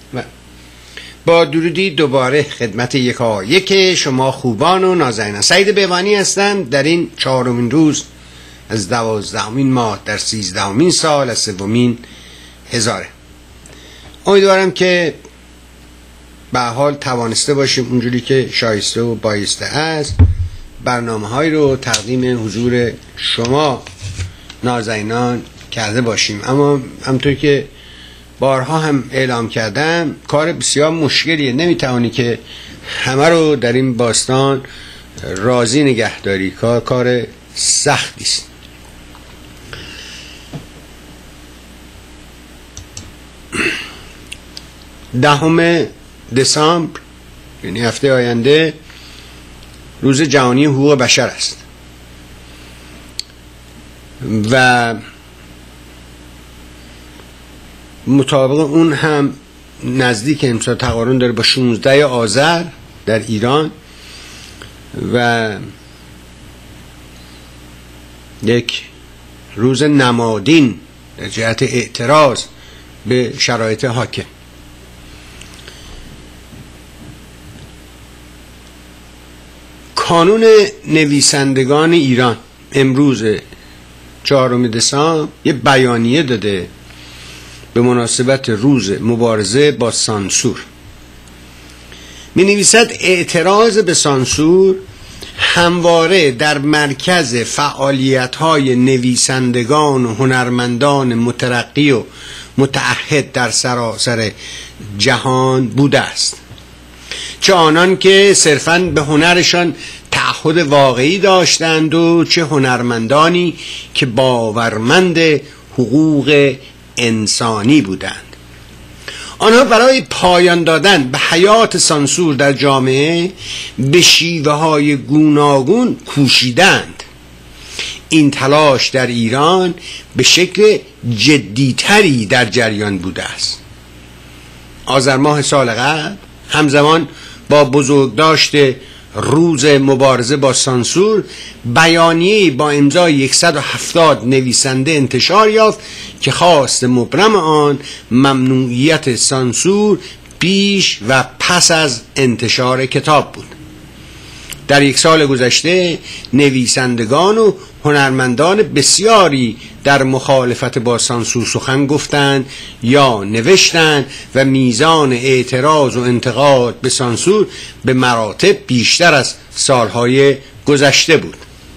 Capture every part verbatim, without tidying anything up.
با درودی دوباره خدمت یکا یک شما خوبان و نازنینان. سعید بهبانی هستم در این چهارمین روز از دوازدهمین ماه در سیزدهمین سال از سومین هزاره. امیدوارم که به حال توانسته باشیم اونجوری که شایسته و بایسته است برنامه های رو تقدیم حضور شما نازنینان کرده باشیم. اما همونطور که بارها هم اعلام کردم کار بسیار مشکلیه، نمیتوانی که همه رو در این باستان راضی نگهداری، کار کار سختی است. دهم دسامبر یعنی هفته آینده روز جهانی حقوق بشر است و مطابق اون هم نزدیک امسال تقارن داره با شانزده آذر در ایران و یک روز نمادین در جهت اعتراض به شرایط حاکم. کانون نویسندگان ایران امروز چهارم دسامبر یه بیانیه داده به مناسبت روز مبارزه با سانسور. می نویسد اعتراض به سانسور همواره در مرکز فعالیت‌های نویسندگان و هنرمندان مترقی و متعهد در سراسر جهان بوده است، چه آنان که صرفاً به هنرشان تعهد واقعی داشتند و چه هنرمندانی که باورمند حقوق انسانی بودند. آنها برای پایان دادن به حیات سانسور در جامعه به شیوه های گوناگون کوشیدند. این تلاش در ایران به شکل جدیتری در جریان بوده است. آذر ماه سال قبل همزمان با بزرگداشت روز مبارزه با سانسور بیانیه با امضای صد و هفتاد نویسنده انتشار یافت که خواست مبرم آن ممنوعیت سانسور پیش و پس از انتشار کتاب بود. در یک سال گذشته نویسندگان و هنرمندان بسیاری در مخالفت با سانسور سخن گفتند یا نوشتند و میزان اعتراض و انتقاد به سانسور به مراتب بیشتر از سالهای گذشته بود.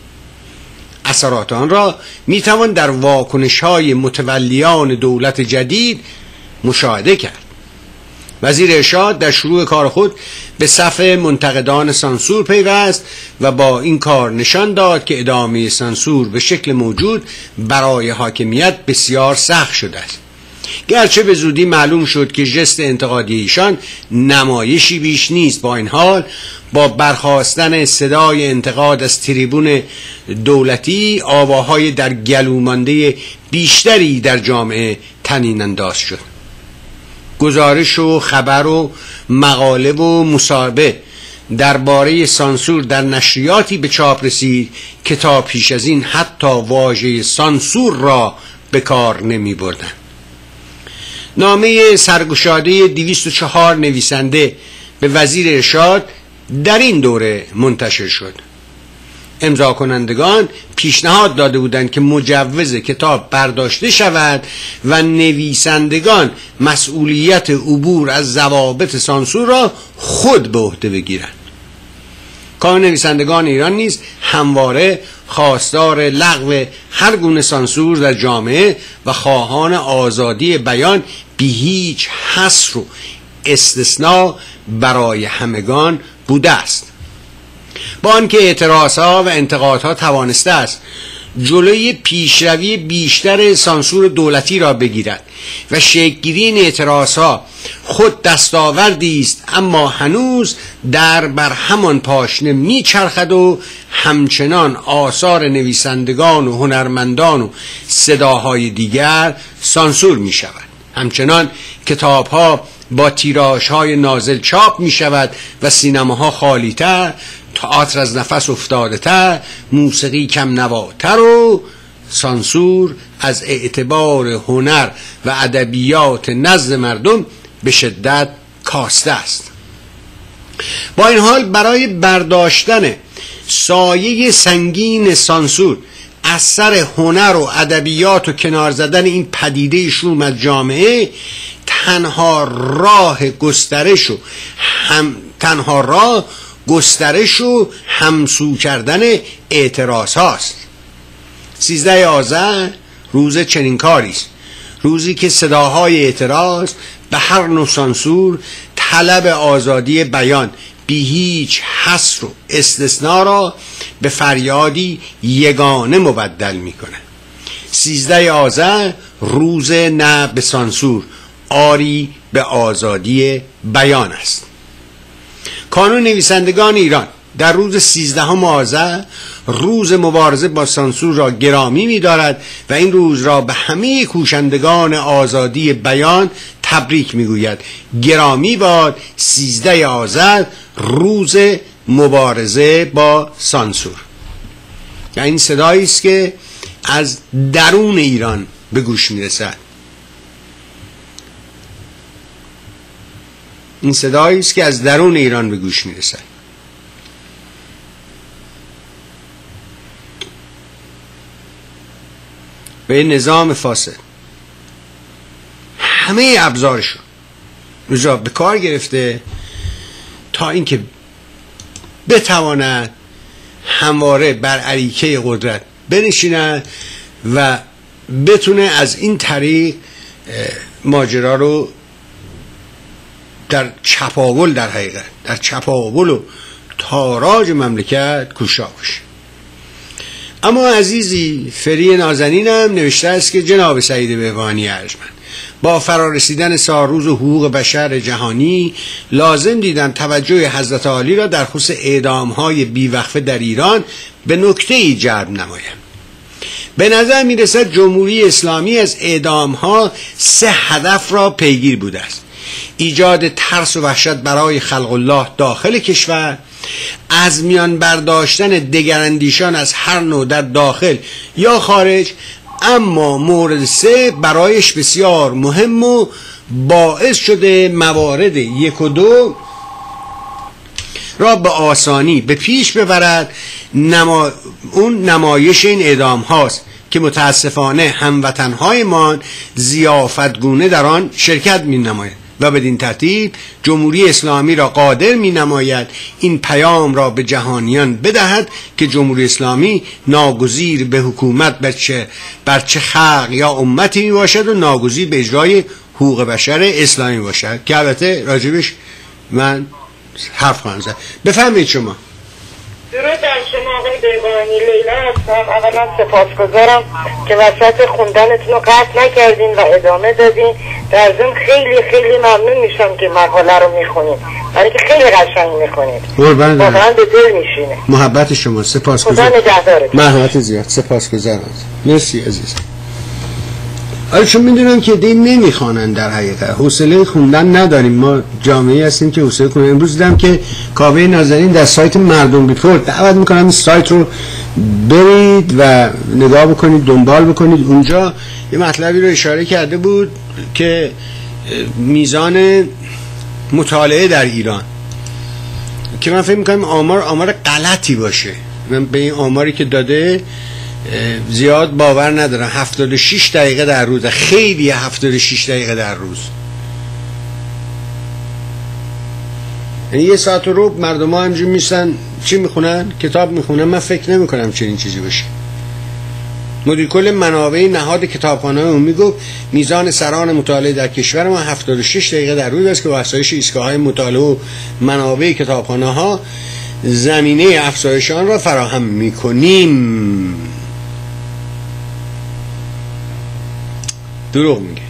اثرات آن را میتوان در واکنش‌های متولیان دولت جدید مشاهده کرد. وزیر ارشاد در شروع کار خود به صف منتقدان سانسور پیوست و با این کار نشان داد که ادامه سانسور به شکل موجود برای حاکمیت بسیار سخت شده است. گرچه به زودی معلوم شد که ژست انتقادی ایشان نمایشی بیش نیست، با این حال با برخاستن صدای انتقاد از تریبون دولتی آواهای در گلو مانده بیشتری در جامعه طنین انداز شد. گزارش و خبر و مقاله و مصاحبه درباره سانسور در نشریاتی به چاپ رسید که تا پیش از این حتی واژه سانسور را به کار نمی بردند. نامه سرگشاده دویست و چهار نویسنده به وزیر ارشاد در این دوره منتشر شد. امضا کنندگان پیشنهاد داده بودند که مجوز کتاب برداشته شود و نویسندگان مسئولیت عبور از ضوابط سانسور را خود به عهده بگیرند. کانون نویسندگان ایران نیز همواره خواستار لغو هر گونه سانسور در جامعه و خواهان آزادی بیان بی هیچ حصر و استثناء برای همگان بوده است. با آنکه اعتراضها و انتقادها توانسته است جلوی پیشروی بیشتر سانسور دولتی را بگیرد و شکل‌گیری این اعتراضها خود دستاوردی است، اما هنوز در بر همان پاشنه میچرخد و همچنان آثار نویسندگان و هنرمندان و صداهای دیگر سانسور می شود. همچنان کتابها با تیراژهای نازل چاپ می شود و سینماها خالی‌تر، تئاتر از نفس افتاده تر، موسیقی کم نواتر و سانسور از اعتبار هنر و ادبیات نزد مردم به شدت کاسته است. با این حال برای برداشتن سایه سنگین سانسور از سر هنر و ادبیات و کنار زدن این پدیده شوم از جامعه تنها راه گسترش و هم تنها راه گسترش و همسو کردن اعتراض هاست. سیزده آذر روز چنین کاری است، روزی که صداهای اعتراض به هر نوع سانسور، طلب آزادی بیان بی هیچ حصر و استثناء را به فریادی یگانه مبدل میکنه. سیزده آذر روز نه به سانسور، آری به آزادی بیان است. کانون نویسندگان ایران در روز سیزدهم آذر روز مبارزه با سانسور را گرامی می‌دارد و این روز را به همه کوشندگان آزادی بیان تبریک می‌گوید. گرامی باد سیزده آذر روز مبارزه با سانسور. و این صدایی است که از درون ایران به گوش می‌رسد. این صدایی است که از درون ایران به گوش می‌رسد. به نظام فاسد همه ابزارشو روزا به کار گرفته تا اینکه بتواند همواره بر اریکه قدرت بنشیند و بتونه از این طریق ماجرا رو در چپاول در حقیقت در چپاول و تاراج مملکت کوشا باشه. اما عزیزی فری نازنینم نوشته است که جناب سعید بهبانی ارجمند با فرارسیدن سالروز حقوق بشر جهانی لازم دیدن توجه حضرت عالی را در خصوص اعدام‌های بیوقفه در ایران به نکته‌ای جلب نمایند. به نظر می‌رسد جمهوری اسلامی از اعدام‌ها سه هدف را پیگیر بوده است: ایجاد ترس و وحشت برای خلق الله داخل کشور، از میان برداشتن دگراندیشان از هر نوع در داخل یا خارج، اما مورد سه برایش بسیار مهم و باعث شده موارد یک و دو را به آسانی به پیش ببرد. نما... اون نمایش این اعدام هاست که متاسفانه هموطنهایمان ضیافتگونه در آن شرکت می نماید و بدین ترتیب جمهوری اسلامی را قادر می نماید این پیام را به جهانیان بدهد که جمهوری اسلامی ناگزیر به حکومت بر چه, بر چه خلق یا امتی می باشد و ناگزیر به اجرای حقوق بشر اسلامی باشد، که البته راجبش من حرف خواهم زد. بفهمید شما. درود بر شما آقای بهبانی. لیلا هستم. اولا سپاسگزارم که وسط خوندنتون رو قطع نکردین و ادامه دادین. در ضمن خیلی خیلی ممنون میشم که مقاله رو میخونید، برای که خیلی قشنگ میخونید، واقعا به دل میشینه. محبت شما. سپاسگزارم. خدا نگهدارتون. محبت زیاد. سپاسگزارم. مرسی عزیز. آره چون میدونم که دین نمیخوانن، در حقیقت حوصله خوندن نداریم. ما جامعه هستیم که حوصله کنیم. امروز دیدم که کاوه نازنین در سایت مردم ریپورت دعوت میکنم این سایت رو برید و نگاه بکنید، دنبال بکنید. اونجا یه مطلبی رو اشاره کرده بود که میزان مطالعه در ایران، که من فکر میکنم آمار آمار غلطی باشه. من به این آماری که داده زیاد باور ندارم. هفتاد و شش دقیقه در روز، خیلی هفتاد و شش دقیقه در روز، یعنی یه ساعت و ربع مردم ها همجور میشن چی میخونن؟ کتاب میخونن. من فکر نمی کنم چنین چیزی باشه. مدیر کل منابع نهاد کتابخانه عمومی گفت میزان سران مطالعه در کشور ما هفتاد و شش دقیقه در روز است که با افزایش ایستگاه‌های مطالعه و منابع کتابخانه ها زمینه افزایش آن را فراهم میکنیم. دروغ میگه.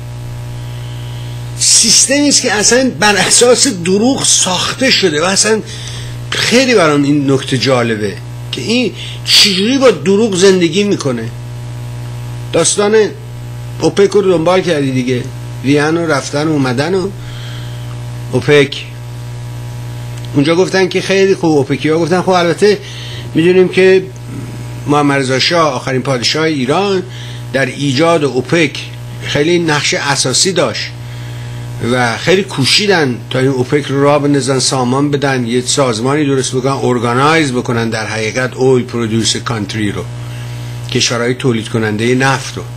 سیستمی است که اصلا بر اساس دروغ ساخته شده و اصلا خیلی برام این نکته جالبه که این چجوری با دروغ زندگی میکنه. داستان اوپک رو دنبال کردی دیگه، وین و رفتن و اومدن و اوپک. اونجا گفتن که خیلی خوب، اوپکی ها گفتن خب البته میدونیم که محمد رضا شاه آخرین پادشاه ایران در ایجاد اوپک خیلی نقش اساسی داشت و خیلی کوشیدن تا این اوپک رو راه بندازن، سامان بدن، یه سازمانی درست بکنن، ارگانایز بکنن در حقیقت اویل پرودیوس کانتری رو، کشورهای تولید کننده نفت رو.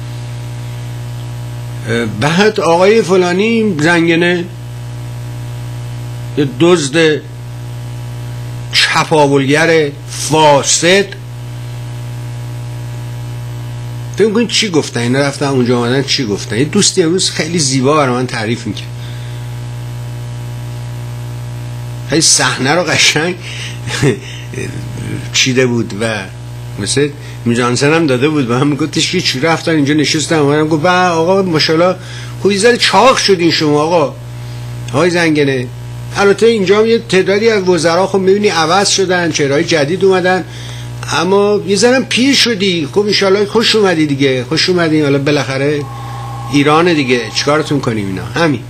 بعد آقای فلانی زنگنه دزد چپاولگر فاسد، فکر کنید چی گفتن اینا، رفتن اونجا آمدن چی گفتن. یه دوستی امروز خیلی زیبا برای من تعریف میکنه، خیلی صحنه رو قشنگ چیده بود و مثل میجانسن هم داده بود و هم گفتش که چی رفتن اینجا نشستن، اومدم گفت با آقا ماشاءالله خوی زده چاق شدین شما آقا های زنگنه. البته اینجا یه تعدادی از وزرا خب میبینی عوض شدن، چهرهای جدید اومدن، اما یه ذره پیر شدی. خب ان شاءالله خوش اومدی دیگه، خوش اومدین، حالا بالاخره ایران دیگه، چیکارتون کنیم اینا همین.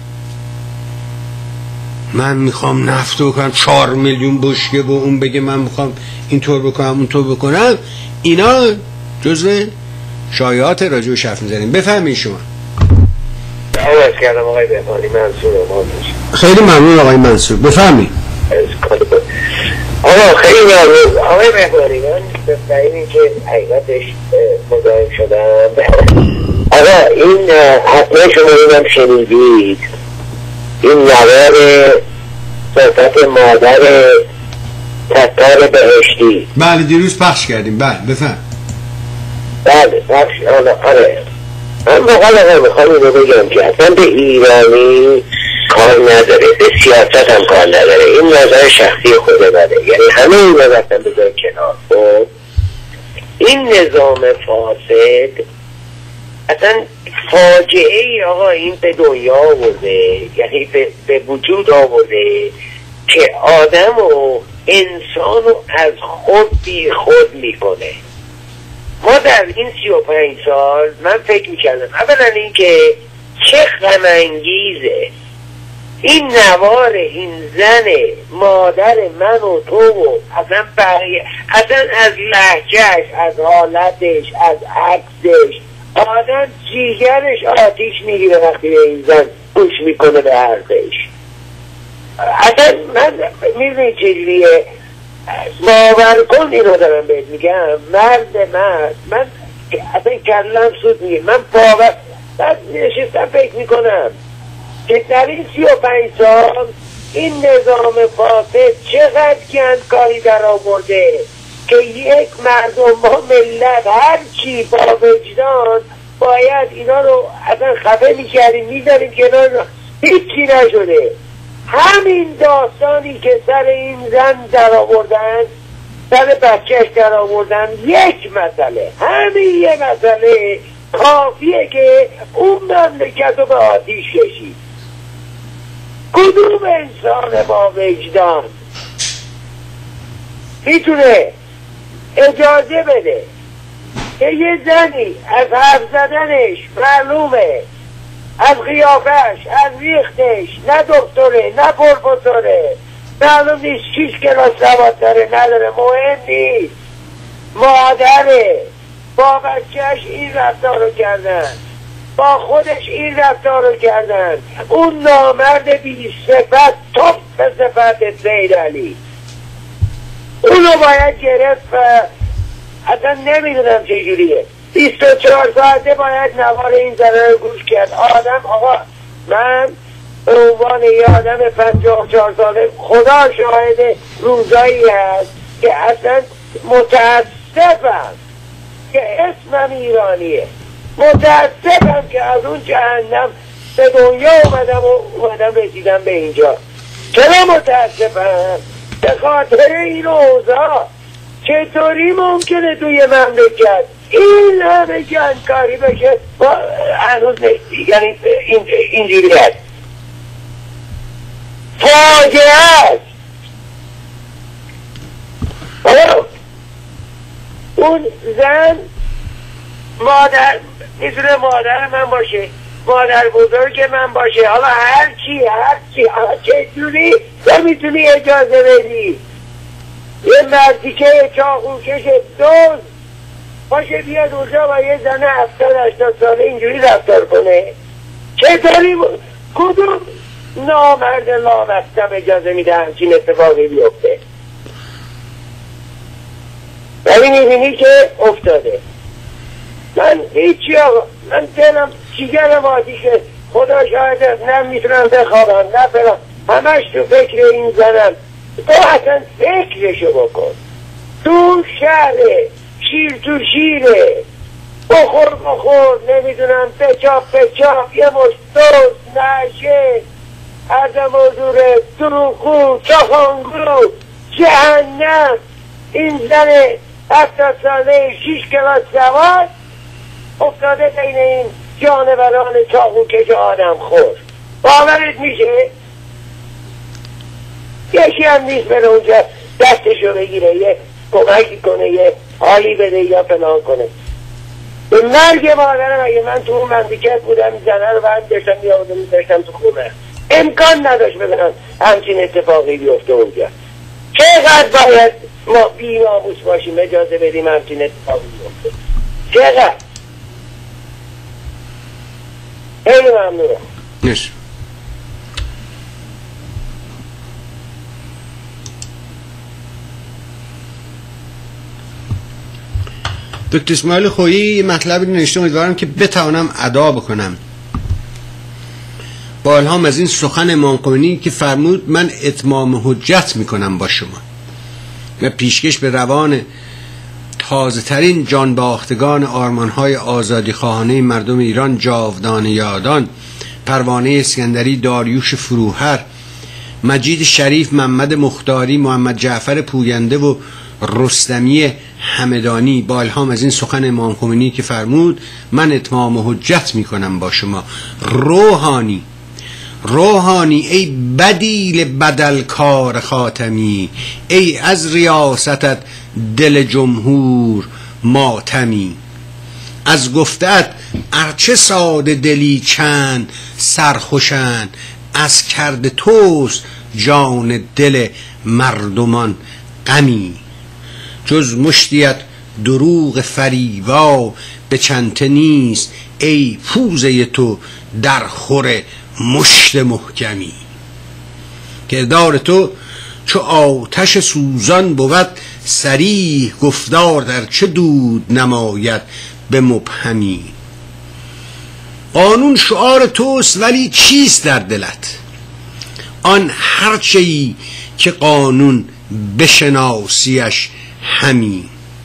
من میخوام نفت بکنم چهار میلیون بشکه و اون بگه من میخوام اینطور بکنم اونطور بکنم، اینا جزء شایعات راجع به شرف میزنیم. بفهمین شما. عوض کردم آقای بهبانی، منصور امام. خیلی ممنون آقای منصور، بفهمین. آقا خیلی ممنون آقای بهبانی، من به دلیلی که حقیقتش مزاحم شدم. آقا این حتما شما اینم شنیدید، این نوار صفت مادر ستار بهشتی. بله دیروز پخش کردیم. بله بفهم. بله پخش. آره من بقال آقا میخوام اینو بگم که اصلا به ایرانی کار نداره، به سیاست هم کار نداره، این نظر شخصی خود منه. یعنی همه این نظر بذار کنار. خب این نظام فاسد اصلا فاجعه ای آقا این به دنیا آورده، یعنی به, به وجود آورده که آدم و انسان رو از خود بی خود میکنه. ما در این سی و پنج سال من فکر میکردم اولا این که چه غم انگیزه این نوار این زن مادر من و تو و اصلا بقیه، اصلا از لهجهش، از حالتش، از عکسش آدم جیگرش آتیش میگیره وقتی به این زن گوش میکنه به حرفش. اصلا من میدونی چجوریه، باور کن اینو دارم بهت میگم، مرد مرد من اصلا کلم سود میگه، من باور بعد نشستم فکر میکنم که در این سی و پنج سال این نظام فاسد چقدر گندکاری در آورده که یک مردم با ملت هر چی با وجدان باید اینا رو اصلا خفه میکردیم میذاریم کنار، هیچی نشده. همین داستانی که سر این زن در آوردن، سر بچهش در آوردن، یک مسئله، همین یه مسئله کافیه که اون مملکت رو به آتیش کشید. کدوم انسان با وجدان میتونه اجازه بده که یه زنی از حرف زدنش معلومه، از قیافش، از ریختش، نه دکتره نه پروفسوره، معلوم نیست شیش کلاس سواد داره نداره، مهم نیست، مادره، با بچهش این رفتار رو کردن، با خودش این رفتار رو کردن. اون نامرد بی صفت توپ به صفت سید علی اونو باید گرفت و اصلا نمیدونم چجوریه بیست و چهار ساعته باید نوار این زنه رو گوش کرد. آدم آقا من به عنوان یه آدم پنجاه و چهار ساله خدا شاهد روزایی هست که اصلا متاسفم که اسمم ایرانیه، متاسفم که از اون جهنم به دنیا اومدم و اومدم رسیدم به اینجا. چرا متاسفم؟ به خاطر این اوضاع. چطوری ممکنه توی مملکت این همه گندکاری بشه؟ هنوز یعنی اینجوری هست، فاجعه است. اون زن مادر میتونه مادر من باشه، مادر بزرگ من باشه، حالا هر چی هر چی چجوری تو میتونی اجازه بدی یه مردی که چاقوکش دوز باشه بیاد اونجا و یه زنه هفتاد هشتاد ساله اینجوری رفتار کنه؟ چطوری کدوم نامرد لامصب اجازه میده همچین اتفاقی بیفته؟ ولی میبینی که افتاده. من هیچی آقا، من دلم جیگر وادیشه، خدا شاهده، نه میتونم بخوابم نه فلان، همش تو فکر این زنم. تو اصلا فکرشو بکن. تو شهره، شیر تو شیره، بخور بخور، نمیدونم بچاپ بچاپ، یه مشتوز نشه، عدم حضور دروخو چاخانگرو جهنم. این زن هفتاد ساله شیش کلاس سواد افتاده بین این جانوران چاقو کش آدم خور. باورت میشه؟ یکی هم نیست بره اونجا دستشو بگیره، یه کمکی کنه، یه حالی بده یا فلان کنه. به مرگ مادرم اگه من تو اون مملکت بودم زنه رو برم داشتم میامده میداشتم تو خونه، امکان نداشت ببینم همچین اتفاقی بیفته اونجا. چقدر باید ما بی ناموس باشیم اجازه بدیم همچین اتفاقی بیفته؟ چقدر؟ خیلی ممنونم. نش دکتر اسماعیل خویی مطلبی نوشته، امیدوارم که بتوانم ادا بکنم. با الهام از این سخن امام خمینی که فرمود من اتمام حجت میکنم با شما و پیشکش به روان تازه ترین جانباختگان آرمانهای آزادی خواهانه مردم ایران، جاودانه یادان، پروانه اسکندری، داریوش فروهر، مجید شریف، محمد مختاری، محمد جعفر پوینده و رستمی همدانی. با الهام از این سخن امام خمینی که فرمود من اتمام حجت میکنم با شما. روحانی روحانی ای بدیل بدل کار خاتمی، ای از ریاستت دل جمهور ماتمی. از گفتت ارچه ساده دلی چند سرخوشند، از کرد توست جان دل مردمان غمی. جز مشتیت دروغ فریبا به چنته نیست، ای پوزه تو در خور مشت محکمی. کردار تو چو آتش سوزان بود صریح، گفتار در چه دود نماید به مبهمی. قانون شعار توست ولی چیست در دلت؟ آن هرچه‌ای که قانون بشناسیش همی.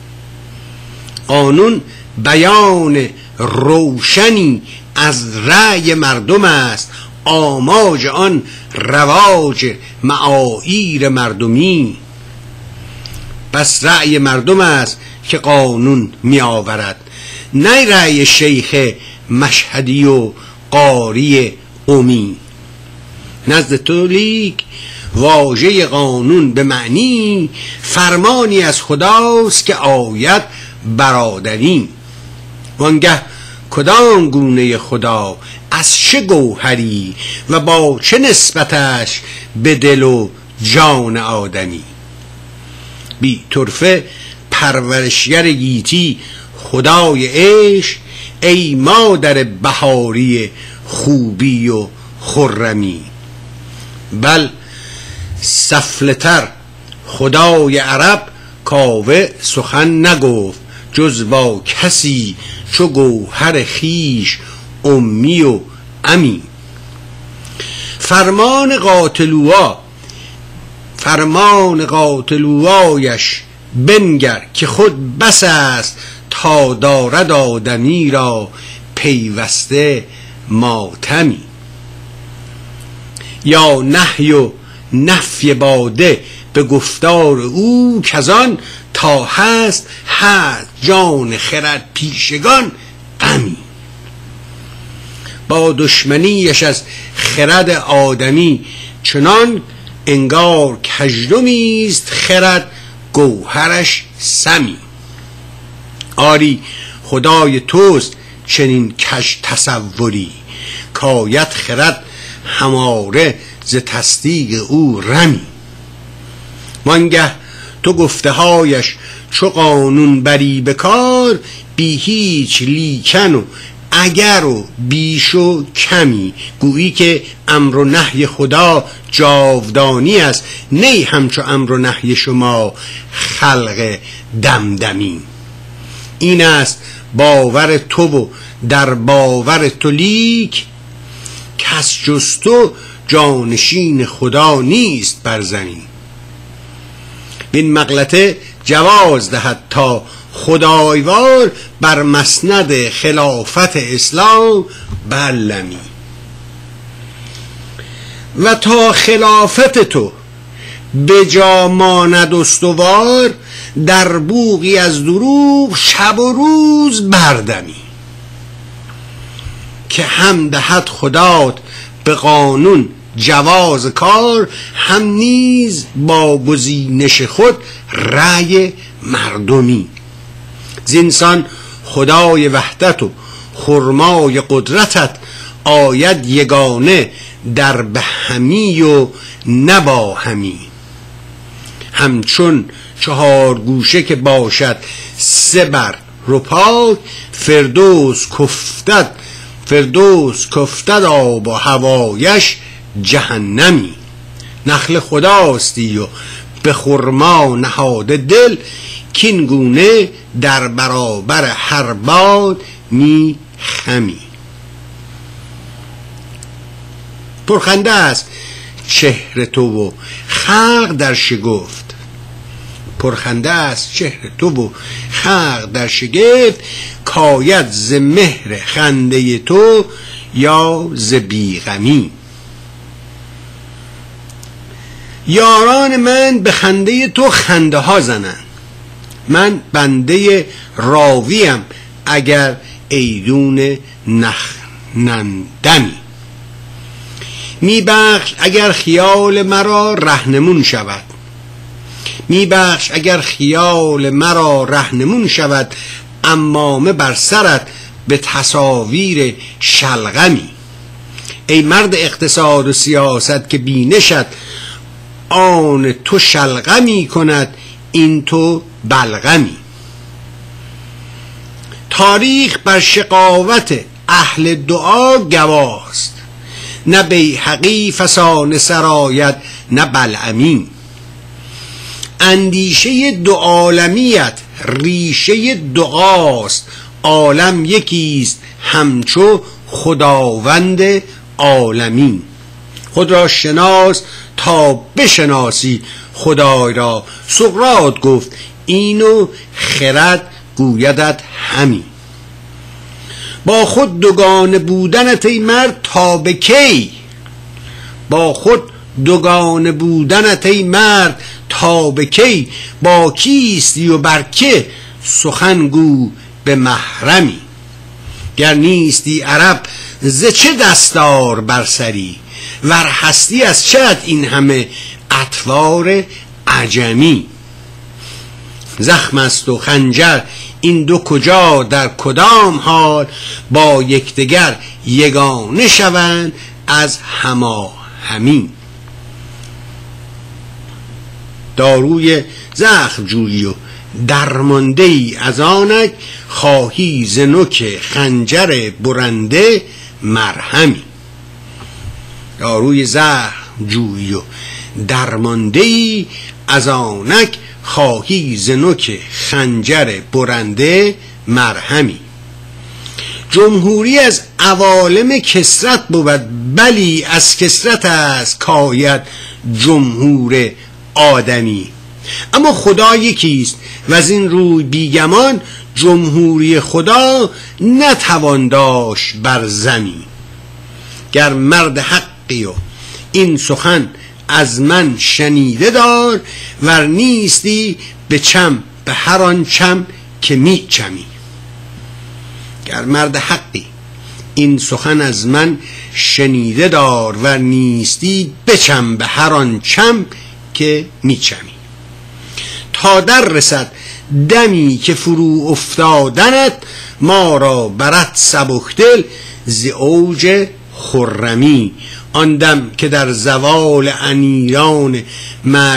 قانون بیان روشنی از رأی مردم است، آماج آن رواج معایر مردمی. پس رأی مردم است که قانون می آورد، نه رأی شیخ مشهدی و قاری قمی. نزد تو لیک واژه قانون به معنی، فرمانی از خداست که آید برادری. وانگه کدام گونه خدا از چه گوهری، و با چه نسبتش به دل و جان آدمی. بی طرفه پرورشگر گیتی خدای عشق، ای مادر بهاری خوبی و خرمی. بل سفلتر خدای عرب کاوه سخن نگفت، جز با کسی چو گوهر خیش امی و امی. فرمان قاتلوا فرمان قاتلوایش بنگر، که خود بس است تا دارد آدمی را پیوسته ماتمی. یا نهی و نفی باده به گفتار او، کزان تا هست هست جان خرد پیشگان غمی. با دشمنیش از خرد آدمی چنان انگار کژدمیست خرد گوهرش سمی. آری خدای توست چنین کژ تصوری، کاید خرد هماره ز تصدیق او رمی. وانگه تو گفته هایش چو قانون بری به کار، بی هیچ لیکن و اگر و بیش و کمی، گویی که امر و نهی خدا جاودانی است، نی همچو امر و نهی شما خلق دمدمی. این است باور تو و در باور تو لیک، کس جز تو جانشین خدا نیست بر زمین. این مغلطه جواز دهد تا خدایوار، بر مسند خلافت اسلام برلمی. و تا خلافت تو به جا ماند استوار، در بوقی از دروغ شب و روز بردمی. که هم دهد خدات به قانون جواز کار، هم نیز با گزینش خود رأی مردمی. زینسان خدای وحدت و خرمای قدرتت، آید یگانه در بهمی و نبا همی. همچون چهار گوشه که باشد سه بر رپاک، فردوس کفتد فردوس کفتد آب و هوایش جهنمی. نخل خداستی و به خرما نهاده دل، کین گونه در برابر هر باد می خمی. پرخنده است چهره تو و خلق در شگفت، پرخنده است چهره تو و خلق در شگفت، کاید ز مهر خنده تو یا ز بیغمی. یاران من به خنده تو خنده ها زنند، من بنده راویم اگر ایدون نخنندمی. میبخش اگر خیال مرا رهنمون شود، میبخش اگر خیال مرا رهنمون شود، امامه بر سرت به تصاویر شلغمی. ای مرد اقتصاد و سیاست که بینشت، آن تو شلغمی کند این تو بلغمی. تاریخ بر شقاوت اهل دعا گواست، نه بیهقی فسانه سرایت نه بلعمی. اندیشه دو عالمیت ریشه دعاست، عالم یکیست همچو خداوند عالمین. خود را شناس تا بشناسی خدای را، سقراط گفت اینو خرد گویدت همی. با خود دوگانه بودنت ای مرد تا به کی، با خود دوگانه بودنت ای مرد تا به کی. با کیستی و بر که سخن گو به محرمی. گر نیستی عرب ز چه دستار بر سری، ور هستی از چت این همه اطوار عجمی. زخم است و خنجر این دو کجا در کدام حال، با یکدیگر یگانه شوند از هما همین. داروی زخم جویی و درمانده ای از آنک، خواهی ز نوک خنجر برنده مرهمی. داروی زخم جویی و درمانده ای از آنک، خواهی ز نوک خنجر برنده مرهمی. جمهوری از عوالم کسرت بود، بلی از کسرت است کاید جمهور آدمی. اما خدا یکیست و از این روی بیگمان، جمهوری خدا نتوان داشت بر زمین. گر مرد حقی و این سخن از من شنیده دار، ور نیستی به چم به هر آن چم که می چمی. گر مرد حقی این سخن از من شنیده دار، ور نیستی بچم به هر آن چم که می چمی. تا در رسد دمی که فرو افتادنت، ما را برد سبکدل ز اوج خرمی. آن دم که در زوال امیران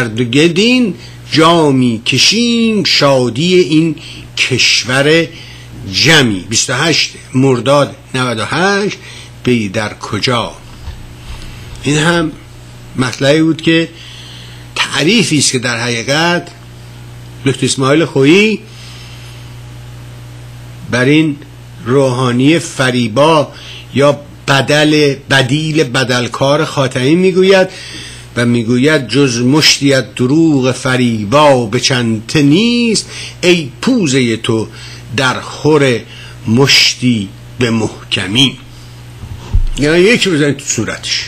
مردگدین، جامی کشیم شادی این کشور جمی بیست و هشت مرداد نود و هشت بی در کجا. این هم مطلبی بود که تعریفی است که در حقیقت دکتر اسماعیل خویی بر این روحانی فریبا یا بدل بدیل بدلکار خاتمی میگوید و میگوید جز مشتیت دروغ فریبا به چنته نیست، ای پوزه تو در خور مشتی به محکمی. یعنی یکی بزنید تو صورتش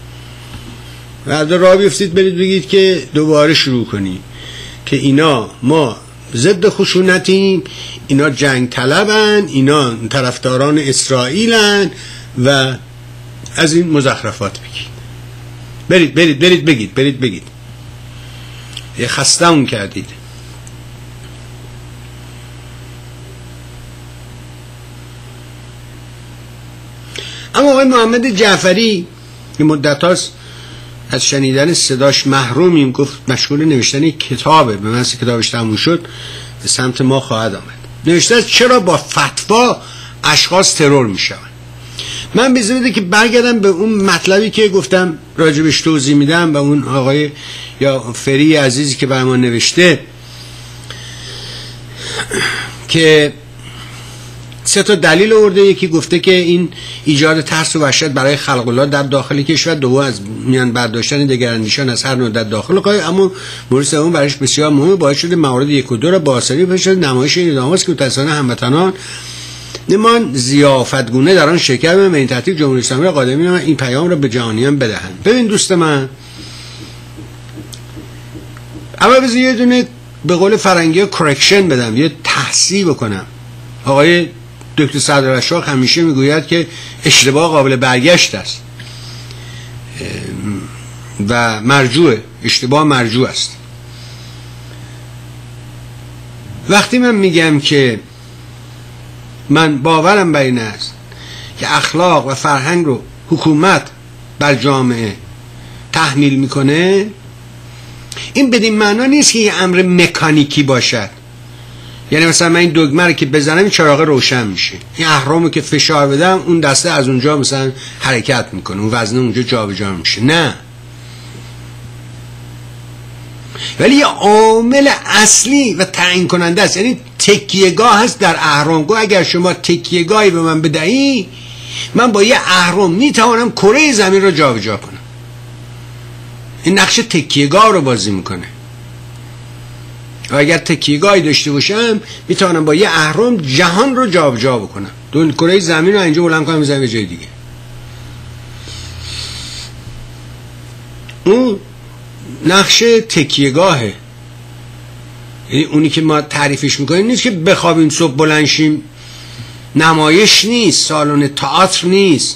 و در راه بیفتید برید بگید که دوباره شروع کنید که اینا ما ضد خشونتیم، اینا جنگ طلبن، اینا طرفداران اسرائیلن و از این مزخرفات بگید. برید برید برید بگید برید بگید یه خسته اون کردید. اما آقای محمد جعفری که مدت هاست از شنیدن صداش محرومیم، گفت مشغول نوشتن کتابه، به من کتابش تموم شد به سمت ما خواهد آمد. نوشته چرا با فتوا اشخاص ترور می شوند. من بذار بده که برگردم به اون مطلبی که گفتم راجبش توضیح میدم و اون آقای یا فری عزیزی که بر ما نوشته که سه تا دلیل آورده. یکی گفته که این ایجاد ترس و وحشت برای خلق الله در داخل کشور، دوم از میان برداشتن دگراندیشان از هر نوع در داخل قای، اما مورد سوم برایش بسیار مهمه، باعث شده موارد یک و دو را با آثاری پیش نمایش این ادامه است که متأسفانه هموطنان نمان ضیافتگونه در آن شرکت به این ترتیب جمهوری اسلامی را قادر می‌نماید این پیام را به جهانیان بدهند. ببین دوست من، اما بذار یه دونه به قول فرنگی کرکشن بدم، یه تصحیح بکنم. آقای دکتر صدرالشاق همیشه میگوید که اشتباه قابل برگشت است و مرجوع، اشتباه مرجوع است. وقتی من میگم که من باورم بر این است که اخلاق و فرهنگ رو حکومت بر جامعه تحمیل میکنه، این بدین معنا نیست که یه امر مکانیکی باشد. یعنی مثلا من این دگمه رو که بزنم این چراغ روشن میشه، این اهرامو که فشار بدم اون دسته از اونجا مثلا حرکت میکنه، اون وزنه اونجا جابجا میشه. نه، ولی یه عامل اصلی و تعیین کننده است. یعنی تکیهگاه هست در اهرامگاه. اگر شما تکیهگاهی به من بدهی، من با یه اهرام میتوانم کره زمین رو جابجا کنم. این نقش تکیهگاه رو بازی میکنه. و اگر تکیهگاهی داشته باشم میتوانم با یه اهرام جهان رو جابجا بکنم، دو کره زمین رو اینجا بلند کنم بزنم به جای دیگه. اون نقش تکیهگاهه. یعنی اونی که ما تعریفش میکنیم نیست که بخوابیم صبح بلند شیم، نمایش نیست، سالن تئاتر نیست.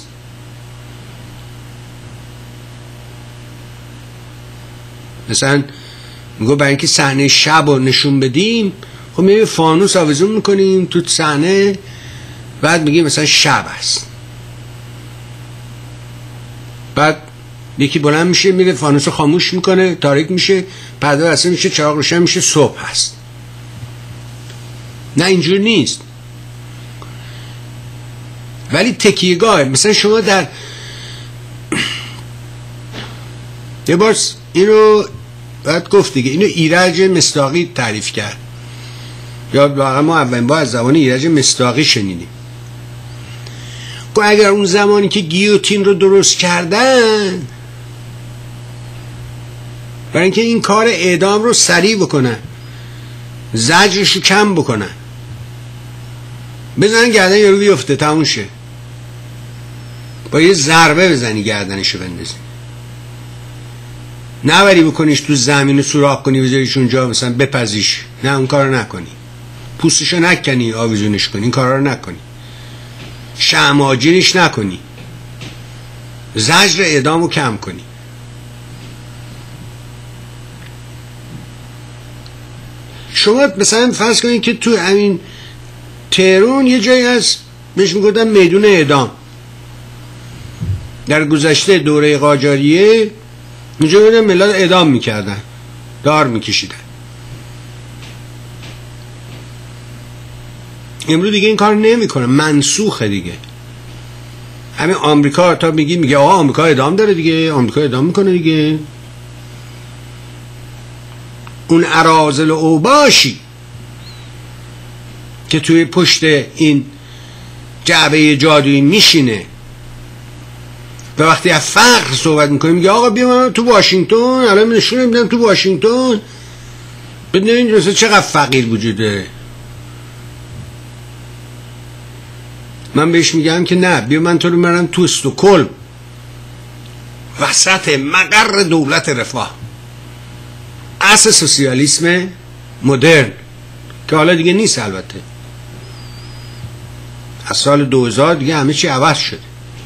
مثلا میگو برای اینکه صحنه شب رو نشون بدیم، خب میگه فانوس آویزون میکنیم تو صحنه، بعد میگیم مثلا شب است، بعد یکی بلند میشه میره فانوس رو خاموش میکنه، تاریک میشه، پرده بسته میشه، چراغ روشن میشه، صبح هست. نه، اینجور نیست. ولی تکیهگاه، مثلا شما در یه بار اینو باید گفت دیگه، اینو ایرج مصداقی تعریف کرد، یا واقعا ما اولین بار از زبان ایرج مصداقی شنیدیم. گفت اگر اون زمانی که گیوتین رو درست کردن برای اینکه این کار اعدام رو سریع بکنن، زجرش رو کم بکنن، بزنن گردن یارو بیفته تموم شه، با یه ضربه بزنی گردنشو بندازی، نبری بکنیش تو زمین سوراخ کنی بذاریش اونجا مثلا بپزیش، نه اون کار رو نکنی، پوستشو نکنی آویزونش کنی، این کار رو نکنی، شمع‌آجینش نکنی، زجر اعدام رو کم کنی. شما مثلا فرض کنید که تو همین تهران یه جایی هست بهش میگفتن میدون اعدام، در گذشته دوره قاجاریه اینجا بودن ملت اعدام میکردن، دار میکشیدن. امروز دیگه این کار نمیکنه، منسوخه دیگه. همین آمریکا تا میگی میگه آقا آمریکا ادام داره دیگه، آمریکا ادام میکنه دیگه. اون اراذل و اوباشی که توی پشت این جعبه جادویی میشینه و وقتی از فقر صحبت میکنه میگه آقا بیا من تو واشنگتن الان نشون میدم تو واشنگتن بدون این چقدر فقیر وجود داره. من بهش میگم که نه، بیا من تو رو میبرم تو استکهلم، وسط مقر دولت رفاه، اصل سوسیالیسم مدرن که حالا دیگه نیست. البته از سال دو هزار دیگه همه چی عوض شده.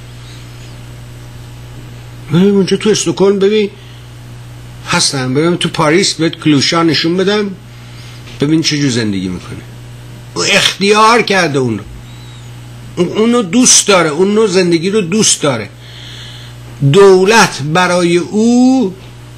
ببین اونجا تو استکهلم ببین هستن، ببین تو پاریس بهت کلوشا نشون بدم ببین چه جور زندگی میکنه. او اختیار کرده اون رو، اونو دوست داره، اون نوع زندگی رو دوست داره. دولت برای او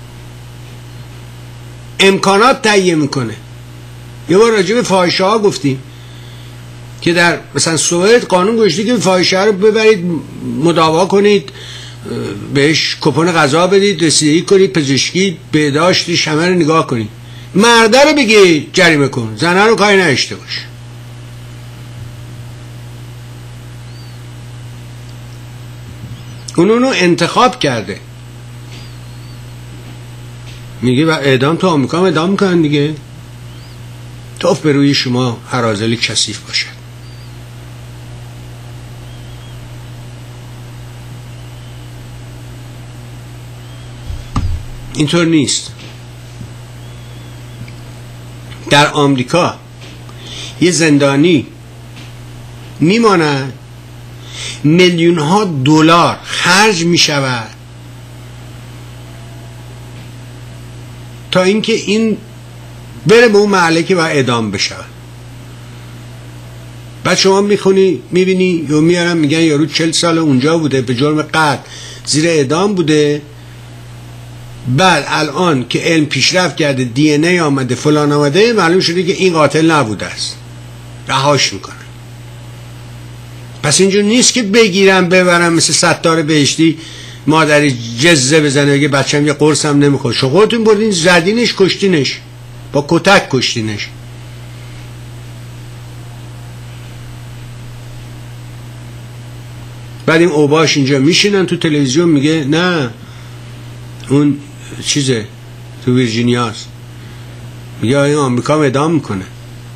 امکانات تهیه میکنه. یه بار راجع به فاحشه ها گفتیم که در مثلا سوئد قانون گذاشته که فاحشه رو ببرید مداوا کنید، بهش کپون غذا بدید، رسیدگی کنید، پزشکی، بهداشتش همه رو نگاه کنید. مرده رو بگی جریمه کن، زنه رو کاری نداشته باش. اون اونو انتخاب کرده. میگه و اعدام تو آمریکا هم اعدام میکنن دیگه. توف به روی شما اراذلی کثیف باشد. اینطور نیست. در آمریکا یه زندانی میمانه میلیون ها دلار خرج می شود تا اینکه این بره به اون محله که باید اعدام بشه. بعد شما میخونی میبینی یا میارن میگن یارو چل سال اونجا بوده به جرم قتل زیر اعدام بوده، بعد الان که علم پیشرفت کرده دی ان ای آمده فلان آمده معلوم شده که این قاتل نبوده است، رهاش میکنن. پس اینجور نیست که بگیرم ببرم مثل ستار بهشتی مادری جزه بزنه بگه بچم یه قرص هم نمیخواد. شما خودتون بردین زدینش کشتینش، با کتک کشتینش. بعد این اوباش اینجا میشینن تو تلویزیون میگه نه اون چیزه تو ویرجینیاست، میگه این آمریکا اعدام میکنه.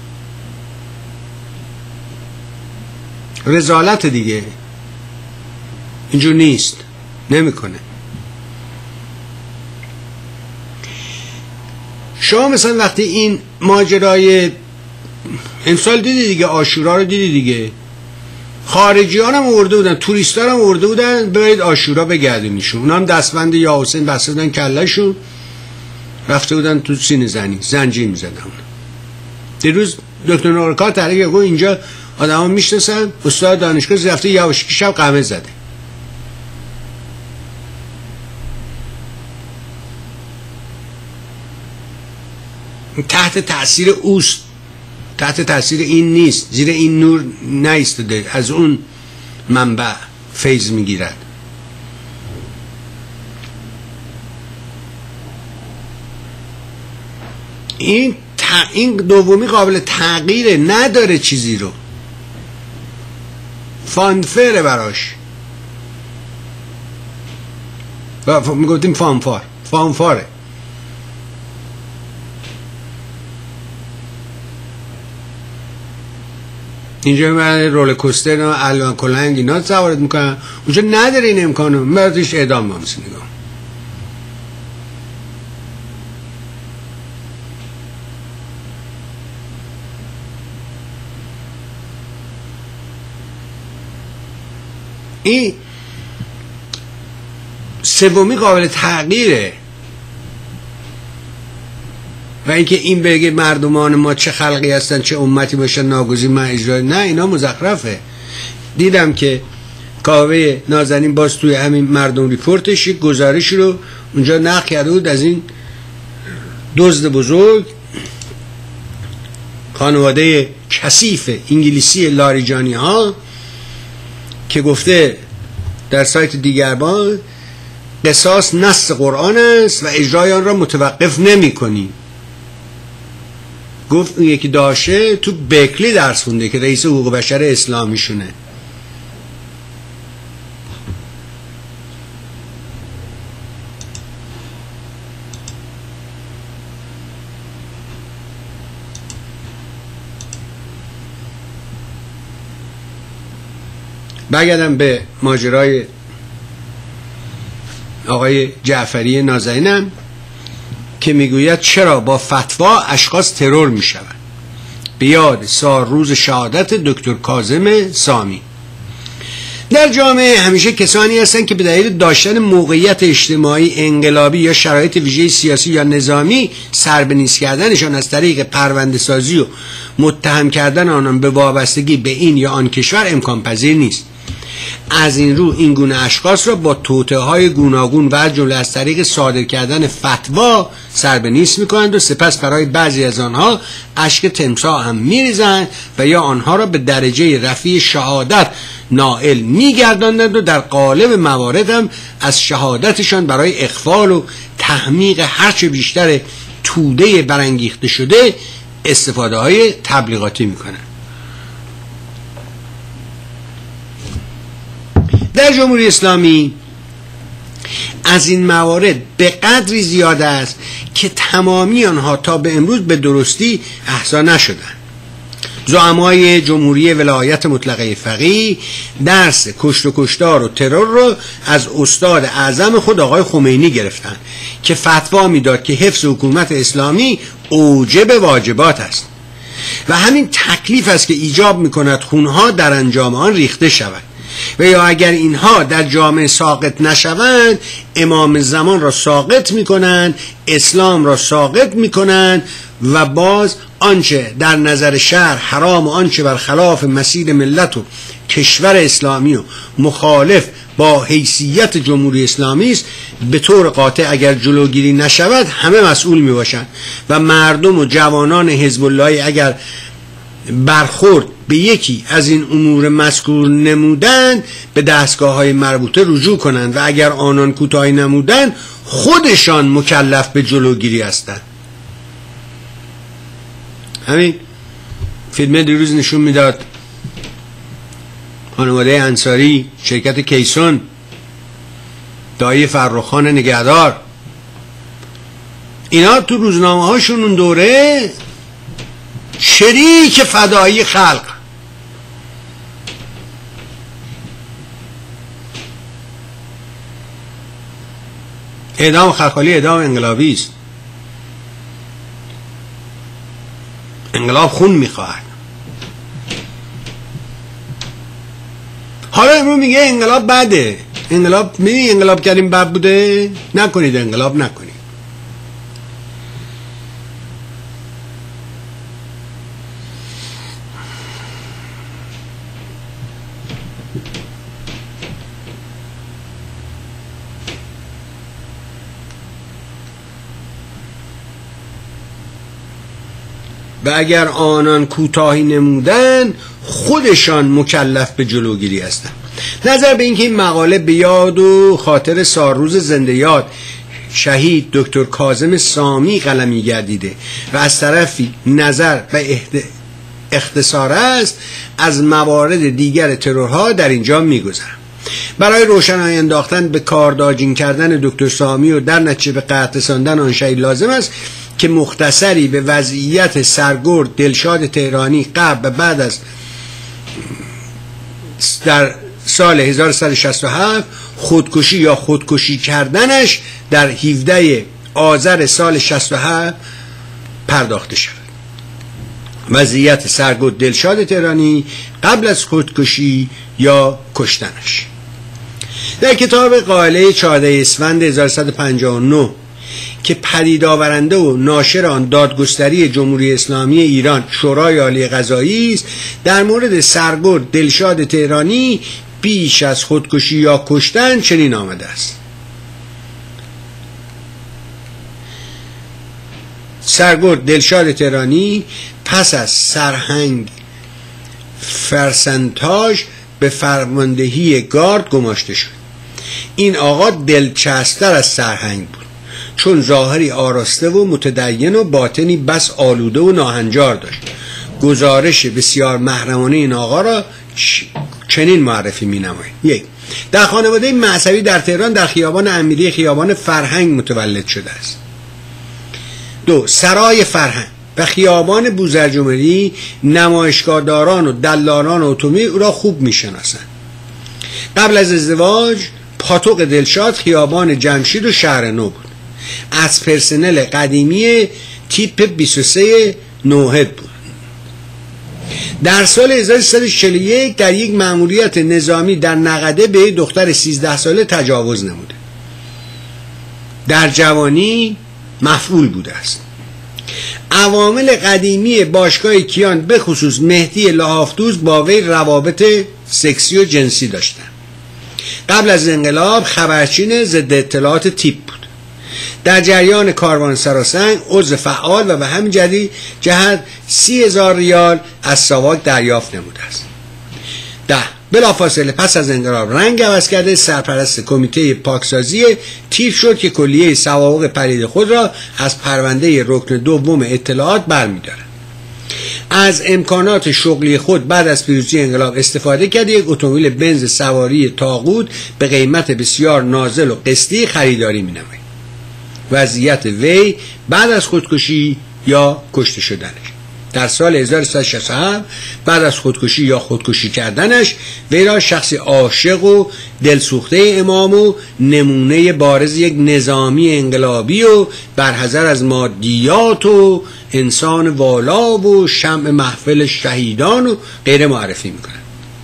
رذالت دیگه. اینجور نیست، نمیکنه. شما مثلا وقتی این ماجرای امسال دیدی دیگه، عاشورا رو دیدی دیگه، خارجی ها هم آورده بودن، توریست ها هم آورده بودن برید عاشورا بگردونیشون، اونا هم دستبند یا حسین بسته بودن کلهشون، رفته بودن تو سینه زنی زنجیر میزدن. دیروز دکتر نورکار تحریک گفت اینجا آدم ها میشناسن، استاد دانشگاه رفته یواشکی شب قهوه زده. تحت تأثیر اوست، تحت تأثیر این نیست، زیر این نور نیستده، از اون منبع فیض میگیرد. این ت... این دومی قابل تغییره، نداره چیزی رو، فانفره براش. و میگفتیم فانفار، فانفاره. اینجا من رول کوستر و الوان کلنگ اینا سوارت میکنن، اونجا نداره این امکانو، مردش اعدام مامسی نگاه. این سومی قابل تغییره. و اینکه این بگه مردمان ما چه خلقی هستن، چه امتی باشن، ناگزیر من اجرا، نه اینا مزخرفه. دیدم که کاوه نازنین باز توی همین مردم ریپورتش یک گزارشی رو اونجا نقل کرده بود از این دزد بزرگ، خانواده کثیف انگلیسی لاریجانی ها که گفته در سایت دیگربان قصاص نص قرآن است و اجرای آن را متوقف نمی کنی. گفت اون یکی داشه تو بکلی درس خونده که رئیس حقوق بشر اسلامی شونه. برگردم به ماجرای آقای جعفری نازنینم که میگوید چرا با فتوا اشخاص ترور میشوند. به یاد سال روز شهادت دکتر کاظم سامی. در جامعه همیشه کسانی هستند که به دلیل داشتن موقعیت اجتماعی انقلابی یا شرایط ویژه سیاسی یا نظامی سر به نیست کردنشان از طریق پرونده سازی و متهم کردن آنان به وابستگی به این یا آن کشور امکان پذیر نیست. از این رو این گونه اشخاص را با توطئه‌های گوناگون و از جمله از طریق صادر کردن فتوا سر به نیست می‌کنند و سپس برای بعضی از آنها اشک تمساح هم می‌ریزند و یا آنها را به درجه رفیع شهادت نائل می‌گردانند و در قالب موارد هم از شهادتشان برای اغفال و تحمیق هرچه بیشتر توده برانگیخته شده استفاده‌های تبلیغاتی می‌کنند. در جمهوری اسلامی از این موارد به قدری زیاد است که تمامی آنها تا به امروز به درستی احصا نشدند. زعمای جمهوری ولایت مطلقه فقیه درس کشت و کشتار و ترور را از استاد اعظم خود آقای خمینی گرفتند که فتوا میداد که حفظ حکومت اسلامی اوجب واجبات است و همین تکلیف است که ایجاب میکند خونها در انجام آن ریخته شود و یا اگر اینها در جامعه ساقط نشوند امام زمان را ساقط میکنند، اسلام را ساقط میکنند و باز آنچه در نظر شرع حرام و آنچه برخلاف مسیر ملت و کشور اسلامی و مخالف با حیثیت جمهوری اسلامی است به طور قاطع اگر جلوگیری نشود همه مسئول میباشند و مردم و جوانان حزب الله اگر برخورد به یکی از این امور مذکور نمودند به دستگاه های مربوطه رجوع کنند و اگر آنان کوتاهی نمودند خودشان مکلف به جلوگیری هستند. همین فیلم دیروز نشون میداد خانواده انصاری، شرکت کیسون، دایی فرخان نگهدار، اینا تو روزنامه هاشون اون دوره شریک فدایی خلق. اعدام خلخالی اعدام انقلابی است. انقلاب خون میخواهد. حالا امروز میگه انقلاب بده. انقلاب می انقلاب کردیم بد بوده؟ نکنید انقلاب نکنید. و اگر آنان کوتاهی نمودن خودشان مکلف به جلوگیری هستند. نظر به اینکه این مقاله به یاد و خاطر سالروز زنده یاد شهید دکتر کاظم سامی قلمی گردیده و از طرفی نظر به اختصار است از موارد دیگر ترورها در اینجا میگذرم. برای روشنایی انداختن به کارداجین کردن دکتر سامی و در نتیجه به قتل رساندن آن شهید لازم است که مختصری به وضعیت سرگرد دلشاد تهرانی قبل و بعد از در سال هزار و سیصد و شصت و هفت خودکشی یا خودکشی کردنش در هفدهم آذر سال شصت و هفت پرداخته شود. وضعیت سرگرد دلشاد تهرانی قبل از خودکشی یا کشتنش. در کتاب قائله چهاردهم اسفند هزار و سیصد و پنجاه و نه که پدید آورنده و ناشر آن دادگستری جمهوری اسلامی ایران شورای عالی قضایی است، در مورد سرگرد دلشاد تهرانی بیش از خودکشی یا کشتن چنین آمده است: سرگرد دلشاد تهرانی پس از سرهنگ فرسنتاژ به فرماندهی گارد گماشته شد. این آقا دلچسب‌تر از سرهنگ بود، چون ظاهری آراسته و متدین و باطنی بس آلوده و ناهنجار داشت. گزارش بسیار محرمانه این آقا را چنین معرفی می نماید: یک، در خانواده مذهبی در تهران در خیابان امیری خیابان فرهنگ متولد شده است. دو، سرای فرهنگ و خیابان بوزرجمهری نمایشگاهداران و دلالان اتومبیل او را خوب می شناسند. قبل از ازدواج پاتوق دلشاد خیابان جمشید و شهر نو بود. از پرسنل قدیمی تیپ بیست و سه نوهد بود. در سال هزار و سیصد و چهل و یک در یک مأموریت نظامی در نقده به دختر سیزده ساله تجاوز نموده. در جوانی مفعول بوده است. عوامل قدیمی باشگاه کیان به خصوص مهدی لحافدوز با وی روابط سکسی و جنسی داشتند. قبل از انقلاب خبرچین ضد اطلاعات تیپ بود. در جریان کاروان سراسنگ عضو فعال و به همین جهت سی هزار ریال از ساواک دریافت نموده است. ده، بلافاصله پس از انقلاب رنگ عوض کرده سرپرست کمیته پاکسازی تیپ شد که کلیه سوابق پرید خود را از پرونده رکن دوم اطلاعات برمی‌دارد. از امکانات شغلی خود بعد از پیروزی انقلاب استفاده کرده یک اتومبیل بنز سواری طاغوت به قیمت بسیار نازل و قسطی خریداری می‌نماید. وضعیت وی بعد از خودکشی یا کشته شدنش: در سال هزار و سیصد و شصت و هفت بعد از خودکشی یا خودکشی کردنش وی را شخصی عاشق و دلسوخته امام و نمونه بارز یک نظامی انقلابی و برحذر از مادیات و انسان والا و شمع محفل شهیدان و غیر معرفی میکنند.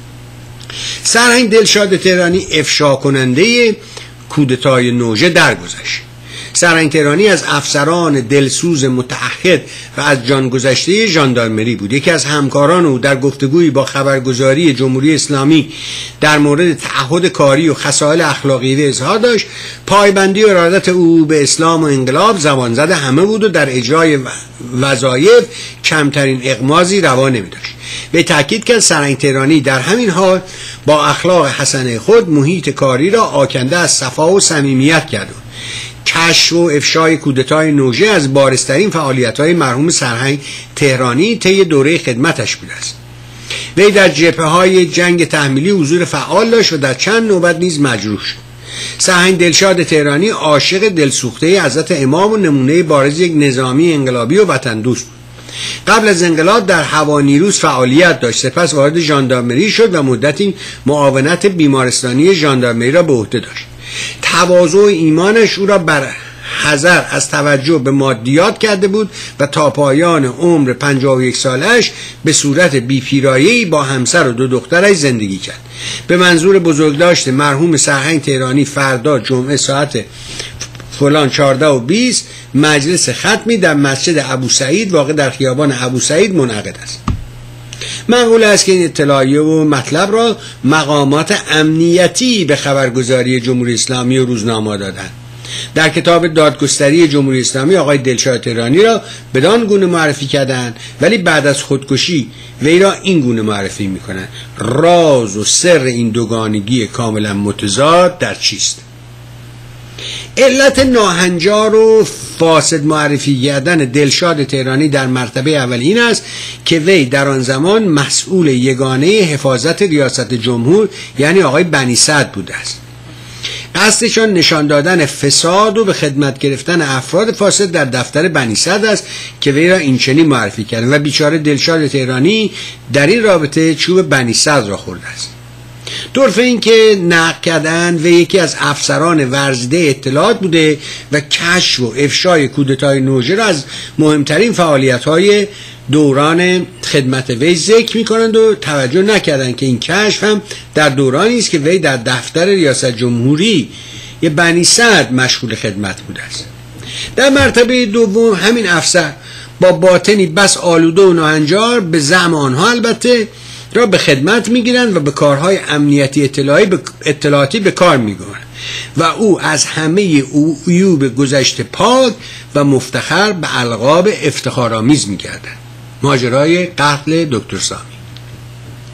سرهنگ دلشاد تهرانی افشا کننده کودتای نوژه درگذشت. سرهنگ تهرانی از افسران دلسوز متعهد و از جانگذشته ژاندارمری بود. یکی از همکاران او در گفتگویی با خبرگزاری جمهوری اسلامی در مورد تعهد کاری و خصایل اخلاقی وی اظهار داشت: پایبندی و ارادت او به اسلام و انقلاب زبان زده همه بود و در اجرای وظایف کمترین اغماضی روا نمی‌داشت. به تأکید کرد سرهنگ تهرانی در همین حال با اخلاق حسنه خود محیط کاری را آکنده از صفا و صمیمیت کرد. کشف و افشای کودتای نوژه از بارزترین فعالیت‌های مرحوم سرهنگ تهرانی طی دوره خدمتش بوده است. وی در جبهه‌های جنگ تحمیلی حضور فعال داشت و در چند نوبت نیز مجروح شد. سرهنگ دلشاد تهرانی عاشق دلسوخته حضرت امام و نمونه بارز یک نظامی انقلابی و وطن دوست بود. قبل از انقلاب در هوانیروز فعالیت داشت، سپس وارد ژاندارمری شد و مدتی معاونت بیمارستانی ژاندارمری را به عهده داشت. تواضع و ایمانش او را بر حذر از توجه به مادیات کرده بود و تا پایان عمر پنجاه و یک سالش به صورت بی‌پیرایه‌ای با همسر و دو دخترش زندگی کرد. به منظور بزرگداشت مرحوم سرهنگ تهرانی فردا جمعه ساعت فلان چهارده و بیست مجلس ختمی در مسجد ابوسعید واقع در خیابان ابوسعید منعقد است. معقول است که این اطلاعیه و مطلب را مقامات امنیتی به خبرگزاری جمهوری اسلامی و روزنامه دادند. در کتاب دادگستری جمهوری اسلامی آقای دلشاد تهرانی را بدان گونه معرفی کردند، ولی بعد از خودکشی وی را این گونه معرفی می‌کنند: راز و سر این دوگانگی کاملا متضاد در چیست؟ علت ناهنجار و فاسد معرفی کردن دلشاد تهرانی در مرتبه اول این است که وی در آن زمان مسئول یگانه حفاظت ریاست جمهور یعنی آقای بنی سعد بوده است. قصدشان نشان دادن فساد و به خدمت گرفتن افراد فاسد در دفتر بنی سعد است که وی را این چنین معرفی کردند و بیچاره دلشاد تهرانی در این رابطه چوب بنی سعد را خورده است. طرف این که نقل کردن و یکی از افسران ورزیده اطلاعات بوده و کشف و افشای کودتای نوژه را از مهمترین فعالیت‌های دوران خدمت وی ذکر می‌کنند و توجه نکردند که این کشف هم در دورانی است که وی در دفتر ریاست جمهوری یه بنی سعد مشغول خدمت بوده است. در مرتبه دوم همین افسر با باطنی بس آلوده و ناهنجار به زعم آنها البته را به خدمت میگیرند و به کارهای امنیتی اطلاعی اطلاعاتی به کار میگیرند و او از همه عیوب گذشته پاک و مفتخر به القاب افتخارآمیز میگردند. ماجرای قتل دکتر سامی.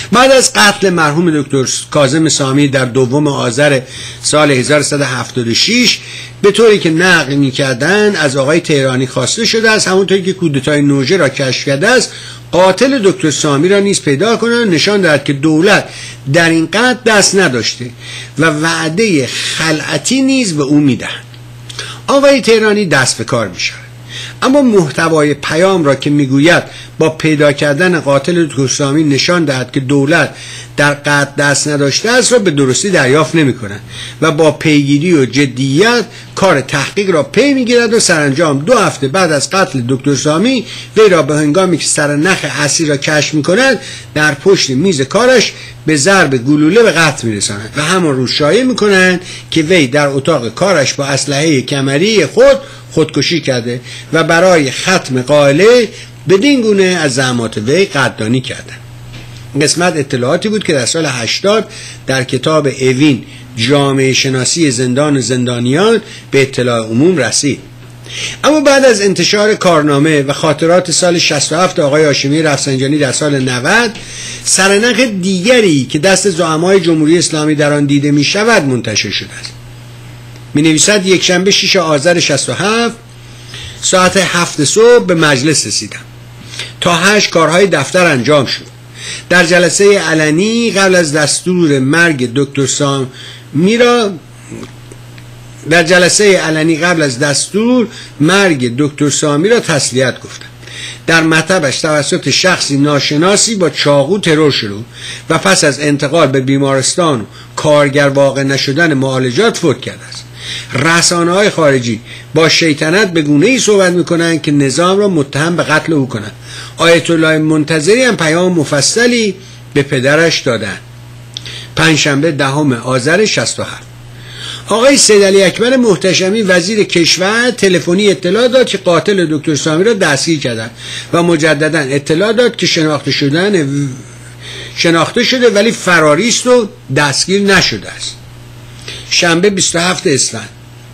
بعد از قتل مرحوم دکتر کاظم سامی در دوم آذر سال هزار و سیصد و هفتاد و شش به طوری که نقل می‌کردن از آقای تهرانی خواسته شده است همونطوری که کودتای نوژه را کشف کرده است قاتل دکتر سامی را نیز پیدا کنند، نشان دهد که دولت در این قتل دست نداشته و وعده خلعتی نیز به او میدهند. آقای تهرانی دست به کار می‌شود، اما محتوای پیام را که میگوید با پیدا کردن قاتل دکتر سامی نشان دهد که دولت در قتل دست نداشته است را به درستی دریافت نمی‌کنند و با پیگیری و جدیت کار تحقیق را پی میگیرد و سرانجام دو هفته بعد از قتل دکتر سامی وی را به هنگامی که سرنخ اسیر را کشف می‌کند در پشت میز کارش به ضرب گلوله به قتل می‌رسانند و همان روز شایع می‌کنند که وی در اتاق کارش با اسلحه کمری خود خودکشی کرده و برای ختم قائله بدین گونه از زحمات وی قدردانی کردند. قسمت اطلاعاتی بود که در سال هشتاد در کتاب اوین جامعه شناسی زندان و زندانیان به اطلاع عموم رسید. اما بعد از انتشار کارنامه و خاطرات سال شصت و هفت آقای هاشمی رفسنجانی در سال نود سرنخ دیگری که دست زعمای جمهوری اسلامی در آن دیده می شود منتشر شده است. می نویسد یک شنبه شش آذر شصت و هفت ساعت هفت صبح به مجلس رسیدم. تا هشت کارهای دفتر انجام شد. در جلسه علنی قبل از دستور مرگ دکتر سامی را در جلسه علنی قبل از دستور مرگ دکتر سامی را تسلیت گفتم. در مطبش توسط شخصی ناشناسی با چاقو ترور شد و پس از انتقال به بیمارستان و کارگر واقع نشدن معالجات فوت کرده است. رسانه‌های خارجی با شیطنت به گونه‌ای صحبت می‌کنند که نظام را متهم به قتل او کنند. آیت الله منتظری هم پیام مفصلی به پدرش دادند. پنجشنبه دهم آذر شصت و هفت آقای سید علی اکبر محتشمی وزیر کشور تلفنی اطلاع داد که قاتل دکتر سامی را دستگیر کردند و مجددا اطلاع داد که شناخته شدن شناخته شده ولی فراری است و دستگیر نشده است. شنبه بیست و هفتم اسفند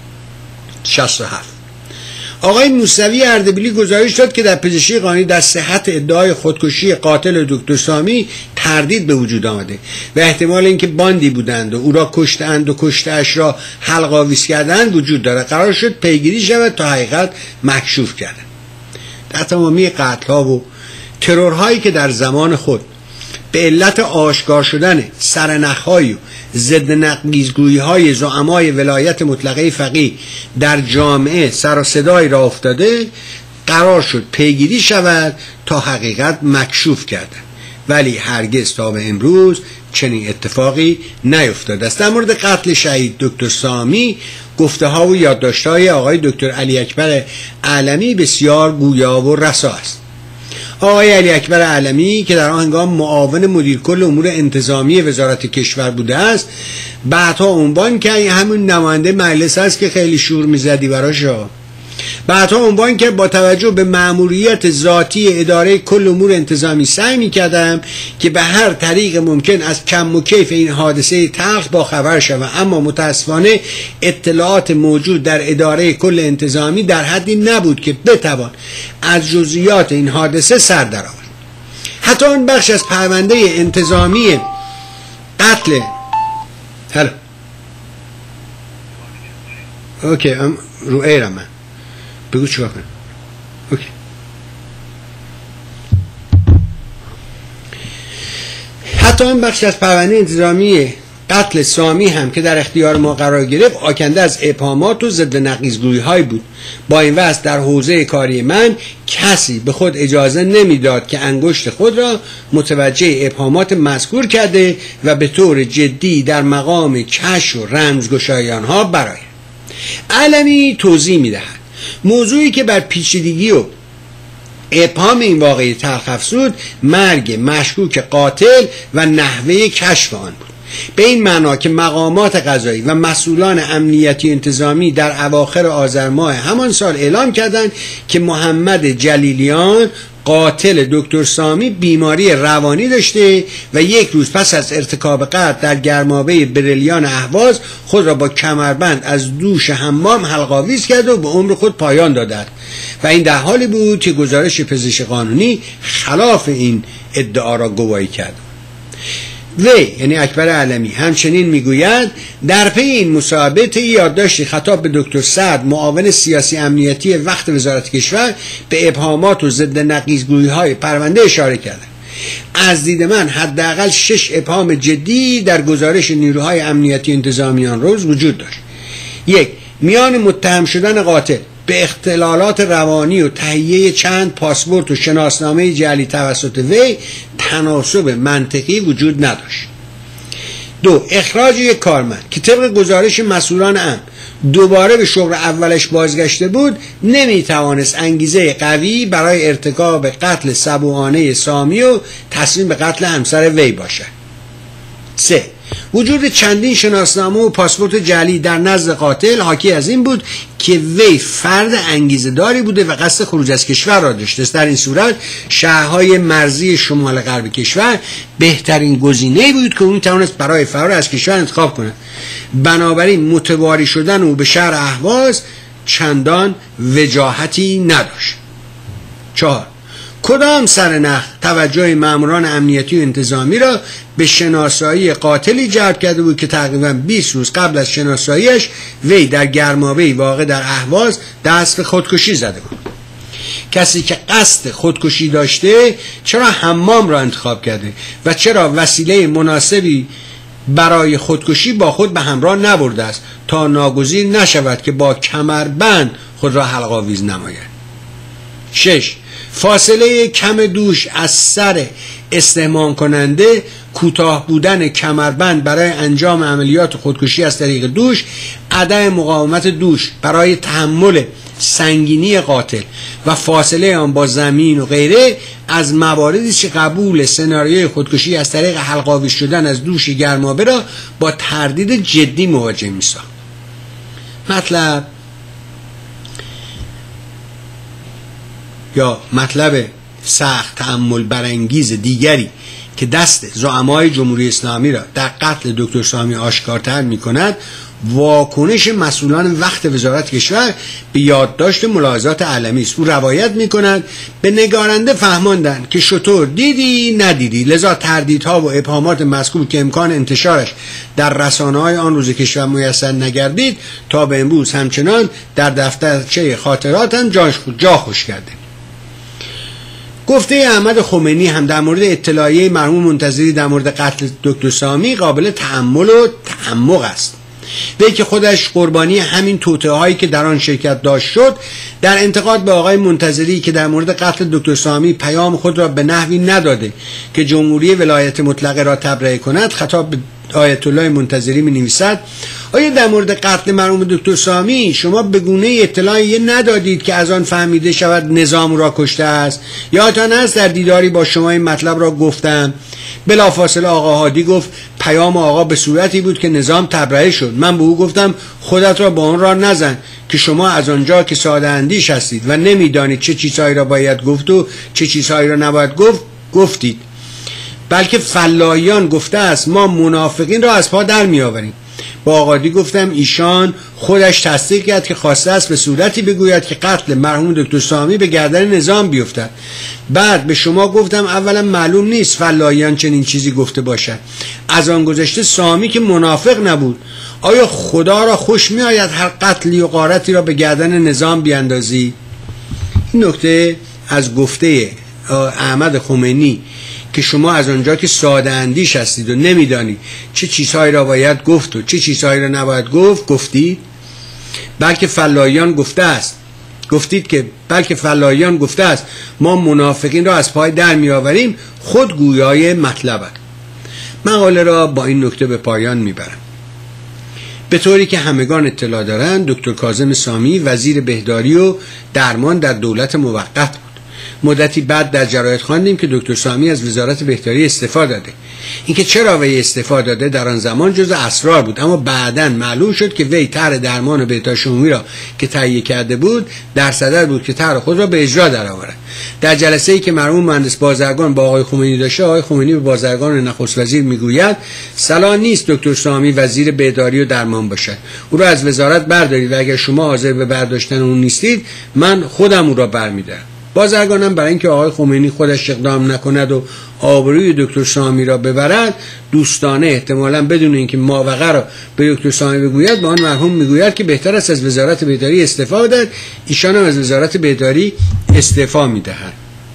شصت و هفت آقای موسوی اردبیلی گزارش داد که در پزشکی قانونی در صحت ادعای خودکشی قاتل دکتر سامی تردید به وجود آمده و احتمال اینکه باندی بودند و او را کشتند و کشته‌اش را حلق آویز کردند وجود دارد. قرار شد پیگیری شود تا حقیقت مکشوف کردند. در تمامی قتل‌ها و ترورهایی که در زمان خود به علت آشکار شدن سرنخ‌های و ضد نقیض‌گویی‌های زعمای ولایت مطلقه فقیه در جامعه سر و صدایی را افتاده قرار شد پیگیری شود تا حقیقت مکشوف کردند، ولی هرگز تا به امروز چنین اتفاقی نیفتاده است. در مورد قتل شهید دکتر سامی گفته ها و یادداشت‌های آقای دکتر علی اکبر علمی بسیار گویا و رسا است. آقای علی اکبر علمی که در آن هنگام معاون مدیر کل امور انتظامی وزارت کشور بوده است بعدها عنوان که همون نماینده مجلس است که خیلی شور میزدی براش. بعدها عنوان که با توجه به مأموریت ذاتی اداره کل امور انتظامی سعی می‌کردم که به هر طریق ممکن از کم و کیف این حادثه تلخ با خبر شوم، اما متاسفانه اطلاعات موجود در اداره کل انتظامی در حدی نبود که بتوان از جزئیات این حادثه سر درآورد. حتی آن بخش از پرونده انتظامی قتل هلا اوکی ام رو ایرم من بگو چی کنم. اوکی. حتی این بخش از پرونده انتظامی قتل سامی هم که در اختیار ما قرار گرفت آکنده از ابهامات و ضد نقیض‌گویی‌هایی بود. با این وضع در حوزه کاری من کسی به خود اجازه نمیداد که انگشت خود را متوجه ابهامات مذکور کرده و به طور جدی در مقام کشف و رمزگشایی آنها برآید. علمی توضیح می‌دهد موضوعی که بر پیچیدگی و ابهام این واقعه تلخ افزود مرگ مشکوک قاتل و نحوه کشف آن بود، به این معنا که مقامات قضایی و مسئولان امنیتی انتظامی در اواخر آذر ماه همان سال اعلام کردند که محمد جلیلیان قاتل دکتر سامی بیماری روانی داشته و یک روز پس از ارتکاب قتل در گرمابه بریلیان اهواز خود را با کمربند از دوش حمام حلق‌آویز کرده و به عمر خود پایان داده و این در حالی بود که گزارش پزشک قانونی خلاف این ادعا را گواهی کرد. وی یعنی اکبر علمی همچنین میگوید در پی این مصاحبه طی یادداشتی خطاب به دکتر سعد معاون سیاسی امنیتی وقت وزارت کشور به ابهامات و ضد نقیض‌گویی‌های پرونده اشاره کردم. از دید من حداقل شش ابهام جدی در گزارش نیروهای امنیتی انتظامی آن روز وجود داشت. یک، میان متهم شدن قاتل به اختلالات روانی و تهیه چند پاسپورت و شناسنامه جعلی توسط وی تناسب منطقی وجود نداشت. دو، اخراج یک کارمند که طبق گزارش مسئولان امن دوباره به شغل اولش بازگشته بود نمیتوانست انگیزه قوی برای ارتکاب قتل سبوانه سامی و تصمیم به قتل همسر وی باشد. سه، وجود چندین شناسنامه و پاسپورت جعلی در نزد قاتل حاکی از این بود که وی فرد انگیزه داری بوده و قصد خروج از کشور را داشته است. در این صورت شهرهای مرزی شمال غرب کشور بهترین گزینه‌ای بود که اون توانست برای فرار از کشور انتخاب کند. بنابراین متواری شدن او به شهر اهواز چندان وجاهتی نداشت. چهار، کدام سرنخ توجه ماموران امنیتی و انتظامی را به شناسایی قاتلی جلب کرده بود که تقریبا بیست روز قبل از شناساییش وی در گرمابه‌ای واقع در اهواز دست به خودکشی زده بود؟ کسی که قصد خودکشی داشته چرا حمام را انتخاب کرده و چرا وسیله مناسبی برای خودکشی با خود به همراه نبرده است تا ناگزیر نشود که با کمربند خود را حلق آویز نماید؟ شش، فاصله کم دوش از سر استحمام کننده، کوتاه بودن کمربند برای انجام عملیات خودکشی از طریق دوش، عدم مقاومت دوش برای تحمل سنگینی قاتل و فاصله آن با زمین و غیره از مواردی که قبول سناریوی خودکشی از طریق حلق آویز شدن از دوش گرمابه را با تردید جدی مواجه می‌ساخت. مطلب یا مطلب سخت تأمل برانگیز دیگری که دست زعمای جمهوری اسلامی را در قتل دکتر سامی آشکارتر می کند واکنش مسئولان وقت وزارت کشور به یادداشت ملاحظات علمی است. او روایت می کند به نگارنده فهماندند که شطور دیدی ندیدی، لذا تردیدها و ابهامات مذکور که امکان انتشارش در رسانه‌های آن روز کشور میسر نگردید تا به امروز همچنان در دفترچه خاطراتم جا خوش کرده. گفته احمد خمینی هم در مورد اطلاعیه مرحوم منتظری در مورد قتل دکتر سامی قابل تأمل و تعمق است. وی که خودش قربانی همین توطئه هایی که در آن شرکت داشت شد، در انتقاد به آقای منتظری که در مورد قتل دکتر سامی پیام خود را به نحوی نداده که جمهوری ولایت مطلقه را تبرئه کند، خطاب به آیت الله منتظری می نویسد: آیا در مورد قتل مرحوم دکتر سامی شما به گونه اطلاعی ندادید که از آن فهمیده شود نظام را کشته است؟ یادتان است در دیداری با شما این مطلب را گفتم؟ بلافاصله آقا هادی گفت پیام آقا به صورتی بود که نظام تبرئه شد. من به او گفتم خودت را با آن را نزن که شما از آنجا که ساده اندیش هستید و نمیدانید چه چیزهایی را باید گفت و چه چیزهایی را نباید گفت گفتید، بلکه فلاحیان گفته است ما منافقین را از پا در می آوریم. با آقادی گفتم ایشان خودش تصدیق کرد که خواسته است به صورتی بگوید که قتل مرحوم دکتر سامی به گردن نظام بیفتد. بعد به شما گفتم اولا معلوم نیست فلاحیان چنین چیزی گفته باشد. از آن گذشته سامی که منافق نبود. آیا خدا را خوش می آید هر قتلی و غارتی را به گردن نظام بیاندازی؟ این نکته از گفته احمد خمینی که شما از آنجا که ساده اندیش هستید و نمیدانید چه چیزهایی را باید گفت و چه چیزهایی را نباید گفت گفتید. بلکه فلاحیان گفته است گفتید که بلکه فلاحیان گفته است ما منافقین را از پای در می آوریم، خود گویای مطلب است. مقاله را با این نکته به پایان میبرم. به طوری که همگان اطلاع دارند دکتر کاظم سامی وزیر بهداری و درمان در دولت موقت بود. مدتی بعد در جراید خواندیم که دکتر سامی از وزارت بهداری استفاده داده. اینکه چرا وی استفاده داده در آن زمان جزء اسرار بود، اما بعداً معلوم شد که وی طرح درمان و بهداشت عمومی را که تهیه کرده بود در صدد بود که طرح خود را به اجرا درآورد. در جلسه‌ای که مرحوم مهندس بازرگان با آقای خمینی داشته، آقای خمینی به بازرگان نخست وزیر میگوید صلاح نیست دکتر سامی وزیر بهداری و درمان باشد. او را از وزارت بردارید و اگر شما حاضر به برداشتن اون نیستید من خودم او را برمی‌دارم. بازرگانم برای اینکه آقای خمینی خودش اقدام نکند و آبروی دکتر سامی را ببرد، دوستانه احتمالاً بدون اینکه ماوقع را به دکتر سامی بگوید به آن مرحوم میگوید که بهتر است از وزارت بهداری استعفا بدهد. ایشان هم از وزارت بهداری استعفا میدهد.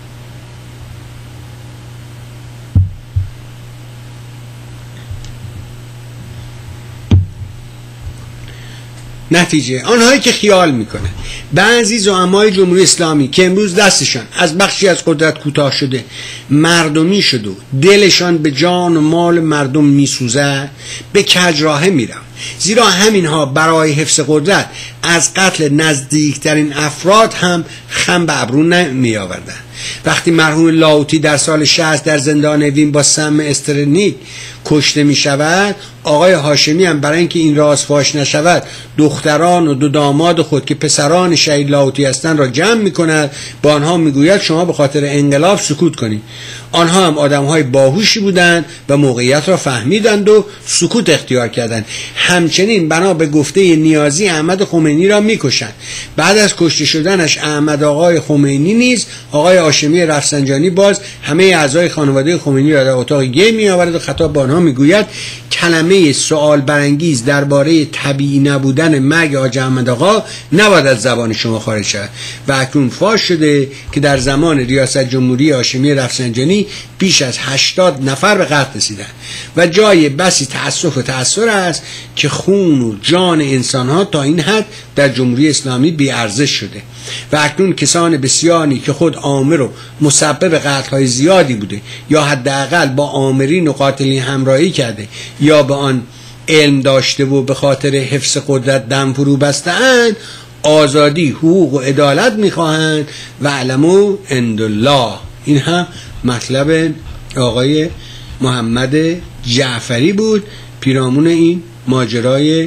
نتیجه آنهایی که خیال میکنه بعضی زعمای جمهوری اسلامی که امروز دستشان از بخشی از قدرت کوتاه شده مردمی شده و دلشان به جان و مال مردم میسوزه به کجراهه میرن، زیرا همینها برای حفظ قدرت از قتل نزدیکترین افراد هم خم به ابرو نمی آوردن. وقتی مرحوم لاوتی در سال شصت در زندان وین با سم استرنیک کشته می شود، آقای هاشمی هم برای اینکه این راز فاش نشود دختران و دو داماد خود که پسران شهید لاوتی هستند را جمع می کند، با آنها می گوید شما به خاطر انقلاب سکوت کنید. آنها هم آدم های باهوشی بودند و موقعیت را فهمیدند و سکوت اختیار کردند. همچنین بنا به گفته نیازی احمد خمینی را می کشند. بعد از کشته شدنش احمد آقای خمینی نیز آقای هاشمی رفسنجانی باز همه اعضای خانواده خمینی را در اتاق گی می آورد و خطاب به آنها می گوید کلمه سوال برانگیز درباره طبیعی نبودن مرگ حاج احمد آقا نباید از زبان شما خارج شود. و اکنون فاش شده که در زمان ریاست جمهوری هاشمی رفسنجانی بیش از هشتاد نفر به قتل رسیدند و جای بسی تأسف و تأثر است که خون و جان انسانها تا این حد در جمهوری اسلامی بی ارزش شده و اکنون کسان بسیاری که خود آمر و مسبب قتل‌های زیادی بوده یا حداقل با آمرین و قاتلین همراهی کرده یا به آن علم داشته و به خاطر حفظ قدرت دم فرو بسته‌اند، آزادی، حقوق و عدالت می‌خواهند و علمو عندالله. این هم مطلب آقای محمد جعفری بود پیرامون این ماجرای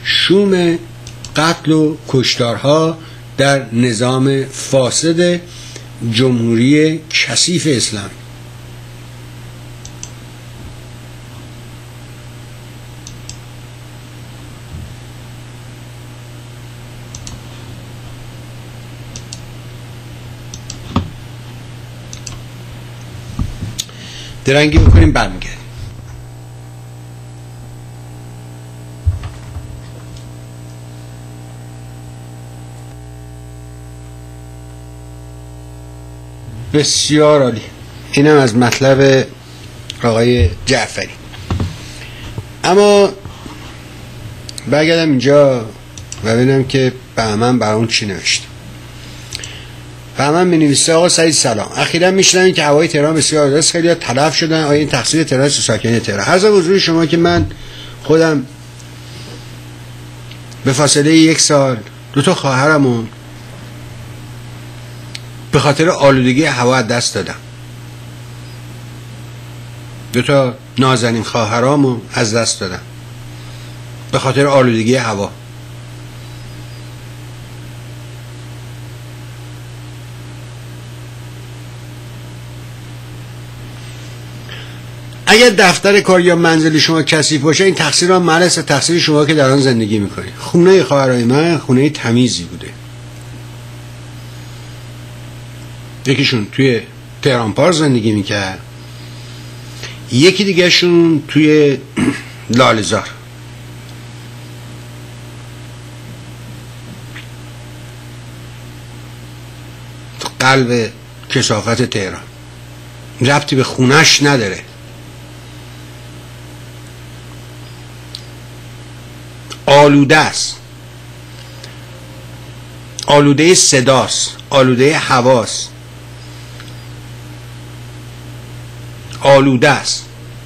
شوم قتل و کشتارها در نظام فاسد جمهوری کثیف اسلامی. درنگی میکنیم برمیگردیم. بسیار عالی. اینم از مطلب آقای جعفری. اما برگردم اینجا و ببینم که بهمن برای اون چی نوشته. بهمن می‌نویسه آقا سعید سلام، اخیراً می‌شنویم که هوای تهران بسیار آلوده است، خیلی‌ها تلف شدن، آیا این تقصیر تهران است ساکنین تهران؟ عرض به حضور شما که من خودم به فاصله یک سال دو تا خواهرمو به خاطر آلودگی هوا از دست دادم. دو تا نازنین خواهرامو از دست دادم به خاطر آلودگی هوا. اگر دفتر کار یا منزل شما کثیف باشه این تقصیر را محل است، تقصیر شما که در آن زندگی میکنید. خونه خواهرای من خونه تمیزی بوده، یکیشون توی تهران پارک زندگی میکرد، یکی دیگه شون توی لاله‌زار. تو قلب کثافت تهران، ربطی به خونش نداره. آلوده است، آلوده صداست، آلوده هواست، آلوده است.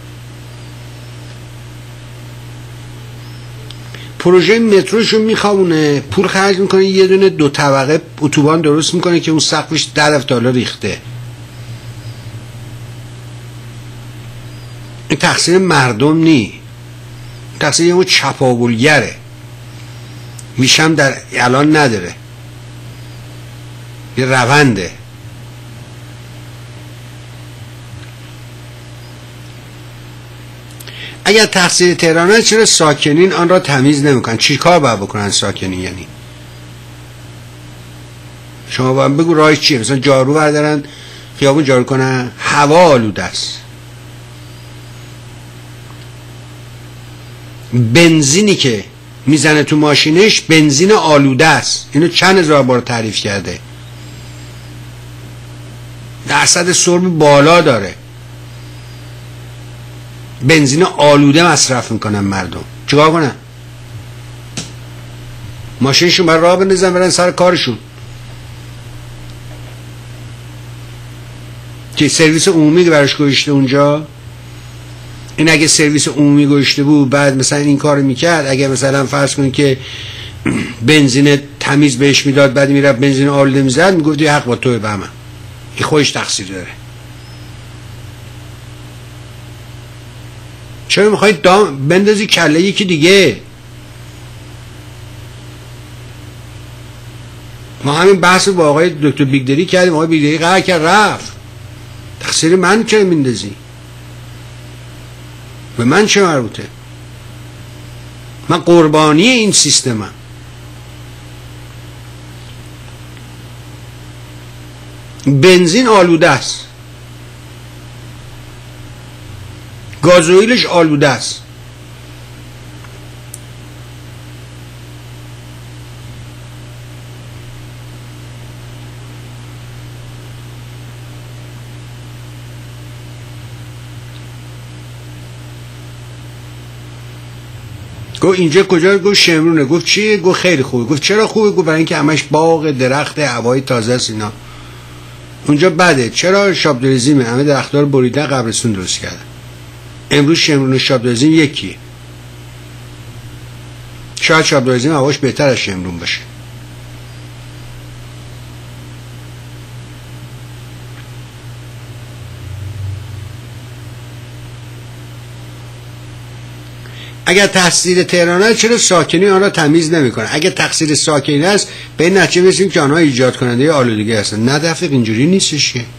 پروژه متروشو میخوونه، پول خرج میکنه، یه دونه دو طبقه اتوبان درست میکنه که اون سقفش ده دلار ریخته. این تقصیر مردم نی، تقصیر یه چپاولگره. میشم در الان نداره، یه رونده. اگر تقصیر تهرانه چرا ساکنین آن را تمیز نمیکنن؟ چی کار باید بکنن ساکنین؟ یعنی شما باید بگو راهش چیه. مثلا جارو بردارن خیابون جارو کنن، هوا آلوده است. بنزینی که میزنه تو ماشینش بنزین آلوده است. اینو چند هزار بار تعریف کرده. درصد سرب بالا داره. بنزین آلوده مصرف میکنن مردم. چیکار کنن؟ ماشینشون بر راه بندازن برن سر کارشون. که سرویس عمومی براش گذاشته اونجا. این اگه سرویس عمومی گذاشته بود بعد مثلا این کارو میکرد، اگه مثلا فرض کنید که بنزین تمیز بهش میداد بعد میرفت بنزین آلوده میزد، میگفت یه حق با توه به من، این خودش تقصیر داره. چرا میخواید دام بندازی کله یکی دیگه؟ ما همین بحث با آقای دکتر بیگدری کردیم، آقای بیگدری قرار کرد رفت. تقصیر من چرا میندازی؟ به من چه مربوطه؟ من قربانی این سیستمم. بنزین آلوده است، گازوئیلش آلوده است. گفت اینجا کجا؟ گفت شمرونه. گفت چیه؟ گفت خیلی خوبه. گفت چرا خوبه؟ گفت برای اینکه همش باغ، درخت، هوای تازه است اینا. اونجا بده. چرا؟ شابدریزیمه، همه درخت‌ها رو بریدن قبرستون درست کردن. امروز شمرون و شابدریزیم یکیه. شاید شابدریزیم هواش بهتر از شمرون باشه. اگر تقصیر تهران است چرا ساکنی آن را تمیز نمی‌کنه؟ اگر تقصیر ساکنی است به این نتیجه برسیم که آنها ایجاد کننده آلودگی هستند. نه دفعه اینجوری نیستش که.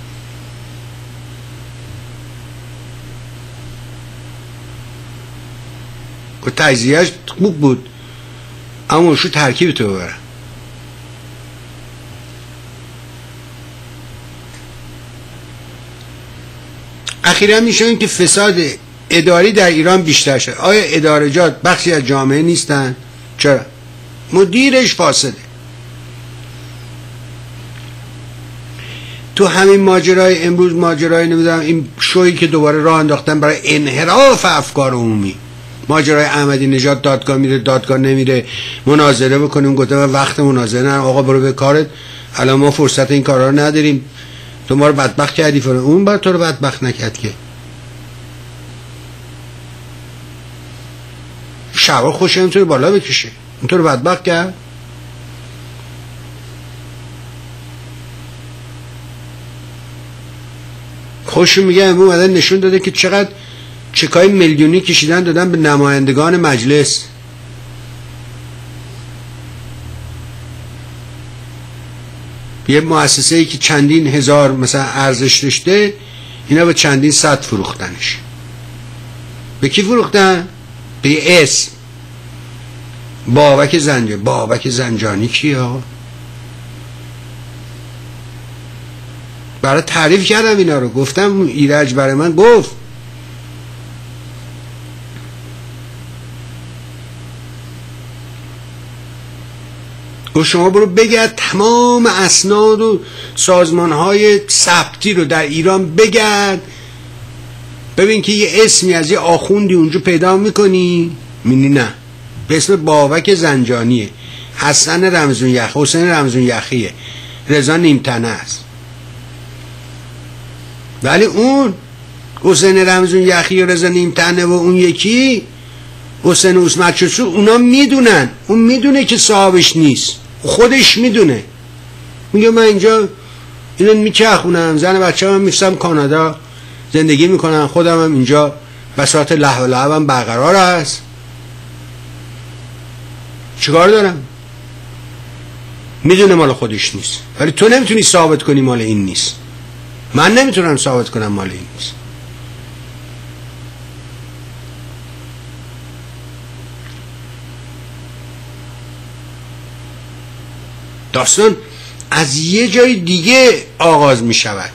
و تجزیه‌اش خوب بود اما شو ترکیب تو ببره. اخیراً میشه که فساد اداری در ایران بیشتر شد. آیا ادارجات بخشی از جامعه نیستن؟ چرا؟ مدیرش فاسده. تو همین ماجرای امروز، ماجرای نمیدونم این شویی که دوباره راه انداختن برای انحراف افکار عمومی، ماجرای احمدی نژاد دادگاه میره دادگاه نمیره، مناظره بکنیم. گفتم من وقت مناظره نه آقا، برو به کارت، الان ما فرصت این کارا رو نداریم، تو ما رو بدبخت کردی فلان. اون بعد تو رو بدبخت نکرد که. شبا خوشه اینطوری بالا بکشه، اینطور بدبخت کرد. خوش میگه امروز اومدن نشون داده که چقدر چکای میلیونی کشیدن دادن به نمایندگان مجلس. یه مؤسسه‌ای که چندین هزار مثلا ارزش داشته، اینا به چندین صد فروختنش. به کی فروختن؟ به یه اسم، بابک زنجانی. بابک زنجانی کیه آقا؟ برای تعریف کردم اینا رو، گفتم ایرج برای من گفت و شما برو بگرد تمام اسناد و سازمان‌های ثبتی رو در ایران بگرد، ببین که یه اسمی از یه آخوندی اونجا پیدا میکنی، می‌بینی نه به اسم بابک زنجانیه، حسن رمزون یخ، حسین رمزون یخیه، رضا نیمتنه است. ولی اون حسین رمزون یخی و رضا نیمتنه و اون یکی حسین عصمت چوسو، اونا میدونن، اون میدونه که صاحبش نیست، خودش میدونه. میگه من اینجا اینو میچرخونم، زن بچه هم میفرستم کانادا زندگی میکنم، خودم هم اینجا بساط لهو و لعبم برقرار است، چیکار دارم؟ میدونه مال خودش نیست، ولی تو نمیتونی ثابت کنی مال این نیست. من نمیتونم ثابت کنم مال این نیست. داستان از یه جای دیگه آغاز می شود.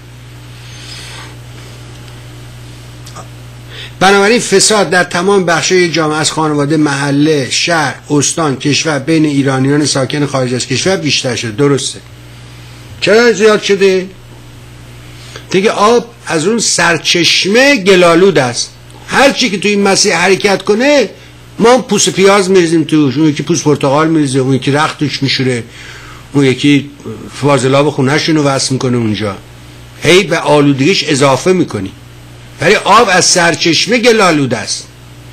بنابراین فساد در تمام بخش‌های جامعه از خانواده، محله، شهر، استان، کشور بین ایرانیان ساکن خارج از کشور بیشتر شده. درسته. چرا زیاد شده؟ دیگه آب از اون سرچشمه گلالود است. هر چی که تو این مسیر حرکت کنه ما پوست پیاز میریزیم توش، اون یکی پوست پرتقال میریزه، اون یکی رخت توش میشوره، اون یکی فاضلاب خونه‌شون رو وصل میکنه اونجا، هی به آلودگیش اضافه میکنی. ولی آب از سرچشمه گلالود است.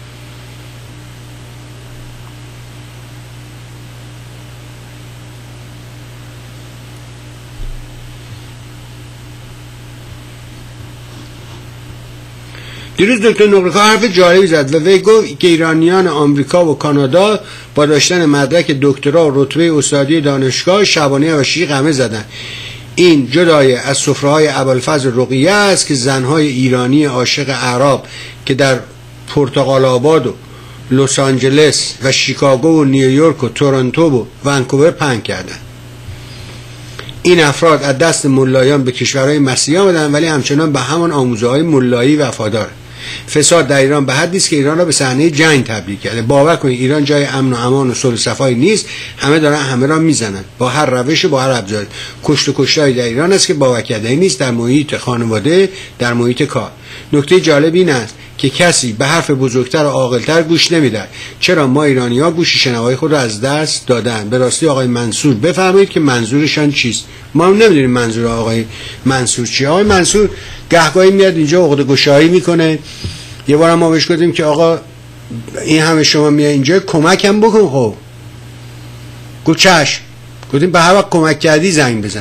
دیروز دکتر نقره‌کار حرف جالبی زد و وی گفت که ایرانیان آمریکا و کانادا با داشتن مدرک دکترا و رتبه استادی دانشگاه شبانه و شیش قمه زدن. این جدای از سفره‌های ابوالفضل رقیه است که زنهای ایرانی عاشق اعراب که در پرتغال آباد و لس آنجلس و شیکاگو و نیویورک و تورنتو و ونکوور پهن کردند. این افراد از دست ملایان به کشورهای مسیحی آمدند ولی همچنان به همان آموزه‌های ملایی وفادار. فساد در ایران به حدی است که ایران را به صحنه جنگ تبدیل کرده. باور کنید ایران جای امن و امان و صلح و صفایی نیست. همه دارن همه را میزنند با هر روش و با هر ابزار. کشت و کشتاری در ایران است که باور کردنی نیست، در محیط خانواده، در محیط کار. نکته جالب این است که کسی به حرف بزرگتر و عاقل‌تر گوش نمیدهد. چرا ما ایرانی‌ها گوش شنوایی خود را از دست دادن؟ به راستی آقای منصور بفرمایید که منظورشان چیست؟ ما هم نمیدونیم منظور آقای منصور چیه. آقای منصور گهگاهی میاد اینجا عقده گشایی میکنه. یه بار ما بهش گفتیم که آقا این همه شما میای اینجا کمکم بکن. خب گفت چشم. گفتیم به هر وقت کمک کردی زنگ بزن.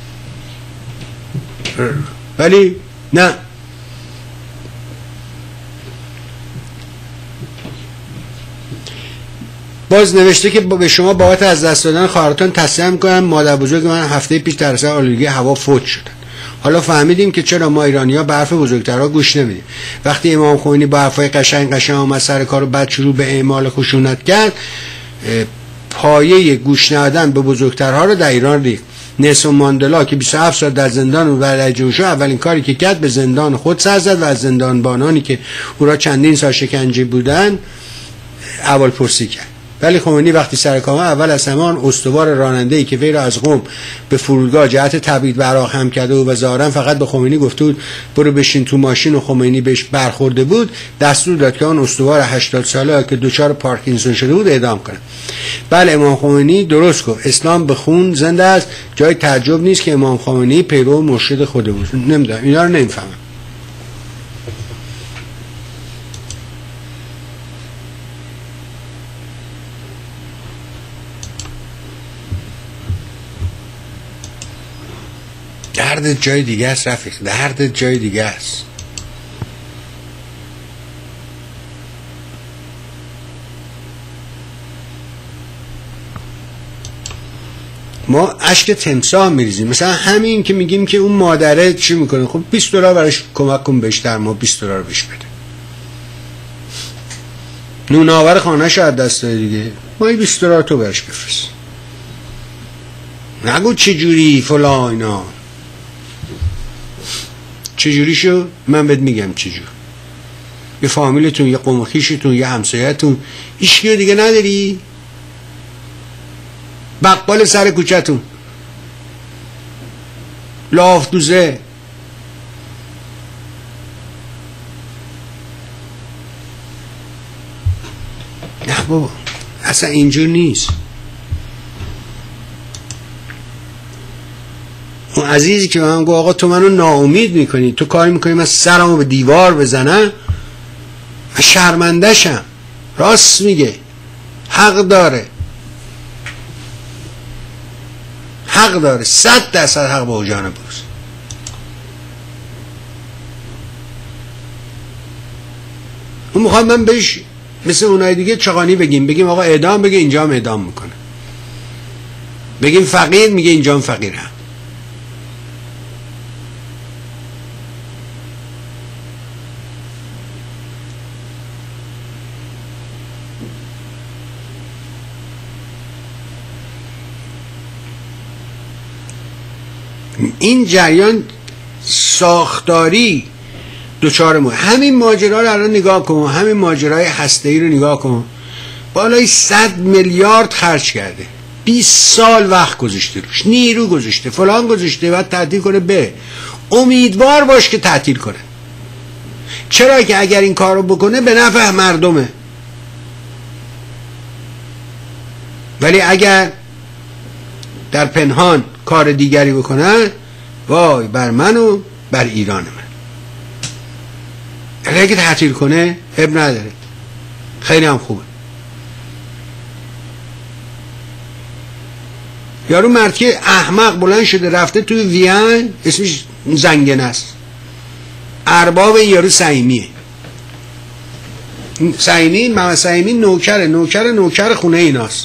ولی نه. باز نوشته که به شما بابت از دست دادن خواهرتان تسلیت می‌کنم. مادر بزرگ من هفته پیش در اثر آلودگی هوا فوت شدن. حالا فهمیدیم که چرا ما ایرانی‌ها به حرف بزرگترها گوش نمیدیم. وقتی امام خمینی با حرفای قشنگ قشنگ اومد سر کارو بعد شروع به اعمال خشونت کرد، پایه گوش ندادن به بزرگترها رو در ایران ریخت. نلسون ماندلا که بیست و هفت سال در زندان و ولایت جوشو اولین کاری که کرد به زندان خود سر زد و از زندانبانانی که او را چندین سال شکنجه بودن احوالپرسی کرد. ولی خمینی وقتی سر کار اول از همان استوار راننده‌ای که وی را از قم به فرودگاه جهت تبعید به عراق هم کرده و ظاهرا فقط به خمینی گفته بود برو بشین تو ماشین و خمینی بهش برخورده بود، دستور داد که اون استوار هشتاد ساله که دچار پارکینسون شده بود اعدام کنه. بله امام خمینی درست گفت، اسلام به خون زنده است. جای تعجب نیست که امام خمینی پیرو و مرشد خود بود. نمیدونم اینا رو نمیفهمم. درد جای دیگه است رفیق، درد جای دیگه است. ما اشک تمساح میریزیم. مثلا همین که میگیم که اون مادره چی میکنه، خب بیست دلار براش کمک کن بهش، در ما بیست دلار بهش بده. نوناور خانه شاید دست داره دیگه، ما این بیست دلار تو براش بفرست. نگو چه جوری فلان اینا. چجوری شو؟ من بهت میگم چجور. یه فامیلتون، یه قوم خویشتون، یه همسایه‌تون، هیچکی دیگه نداری؟ بقال سر کوچه‌تون، لاف دوزه، نه بابا اصلا اینجور نیست. اون عزیزی که من گفت آقا تو منو ناامید میکنی، تو کاری میکنی من سرمو به دیوار بزنم، من شرمنده‌شم. راست میگه، حق داره، حق داره، صد درصد حق با جان بوز. اون میخواد من بهش مثل اونای دیگه چغانی بگیم، بگیم آقا اعدام، بگه اینجا هم اعدام میکنه، بگیم فقیر، میگه اینجا هم فقیرم. این جریان ساختاری دوچار ما. همین ماجرا رو الان نگاه کن، همین ماجرای هسته‌ای رو نگاه کن، بالای صد میلیارد خرج کرده، بیست سال وقت گذاشته روش، نیرو گذاشته، فلان گذاشته، بعد تعطیل کنه. به امیدوار باش که تعطیل کنه. چرا که اگر این کارو بکنه به نفع مردمه. ولی اگر در پنهان کار دیگری بکنن، وای بر من و بر ایران من. اگه تعطیل کنه اب نداره، خیلی هم خوبه. یارو مردی احمق بلند شده رفته توی وین، اسمش زنگنه است، ارباب این یارو سعیمیه. سعیمی، محمد سعیمی نوکره نوکر نوکر خونه ایناست.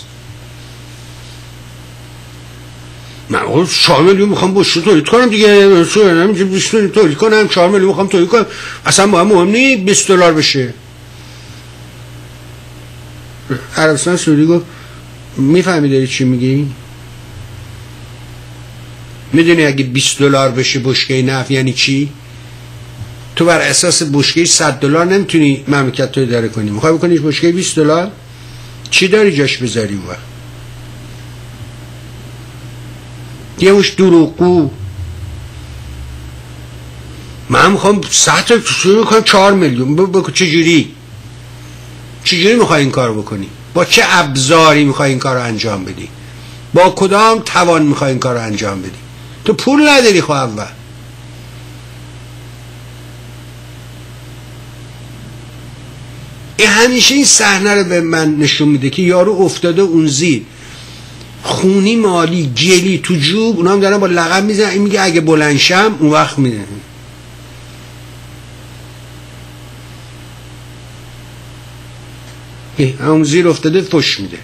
من آقا چهار میلیون میخوام با شو تولید کنم دیگه، شو نمیشه بیست میلیون تولید کنم، چهار میلیون میخوام تولید کنم، اصلا با هم مهم نیست بیست دلار بشه. عربستان سعودی گفت میفهمی داری چی میگی؟ میدونی اگه بیست دلار بشه بشکه نفت یعنی چی؟ تو بر اساس بشکه صد دلار نمیتونی مملکت رو اداره کنی، میخوای بکنیش بشکه بیست دلار، چی داری جاش بذاری؟ اون وقت یه مش دروغگو. من میخوام سطح تو میخوام چهار میلیون بکن. چجوری چجوری میخوای این کار بکنی؟ با چه ابزاری میخوای این کار رو انجام بدی؟ با کدام توان میخوای این کار رو انجام بدی؟ تو پول نداری. خب اول این همیشه این صحنه رو به من نشون میده که یارو افتاده اون زیر، خونی مالی گلی تو جوب، اونا هم دارن با لقب میزنن. این میگه اگه بلندشم اون وقت میده. اون زیر افتاده فش میده.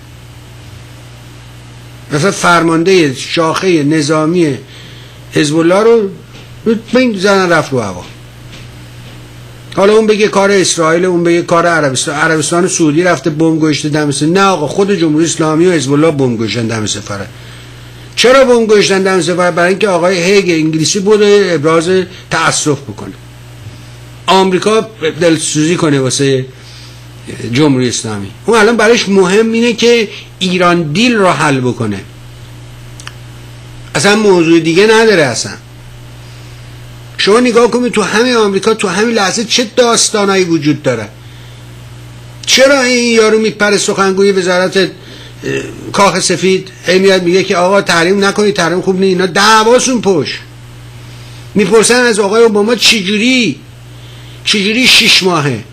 مثلا فرمانده شاخه نظامی حزب الله رو بین زنن رفت رو هوا. حالا اون بگه کار اسرائیل، اون بگه کار عربستان. عربستان سعودی رفته بمب گذاشته دم سفر. نه آقا، خود جمهوری اسلامی و حزب الله بمب گذاشتن دم سفر. چرا بمب گذاشتن دم سفر؟ برای اینکه آقای هیگ انگلیسی بوده ابراز تأسف بکنه، آمریکا دلسوزی کنه واسه جمهوری اسلامی. اون الان برایش مهم اینه که ایران دیل رو حل بکنه، اصلا موضوع دیگه نداره. اصلا شما نگاه کنید تو همین آمریکا تو همین لحظه چه داستانایی وجود داره. چرا این یارو میپره سخنگوی وزارت کاخ سفید هی میاد میگه که آقا تحریم نکنید، تحریم خوب نیست. اینا دعواشون پشت میپرسن از آقای اوباما چجوری چجوری شش ماهه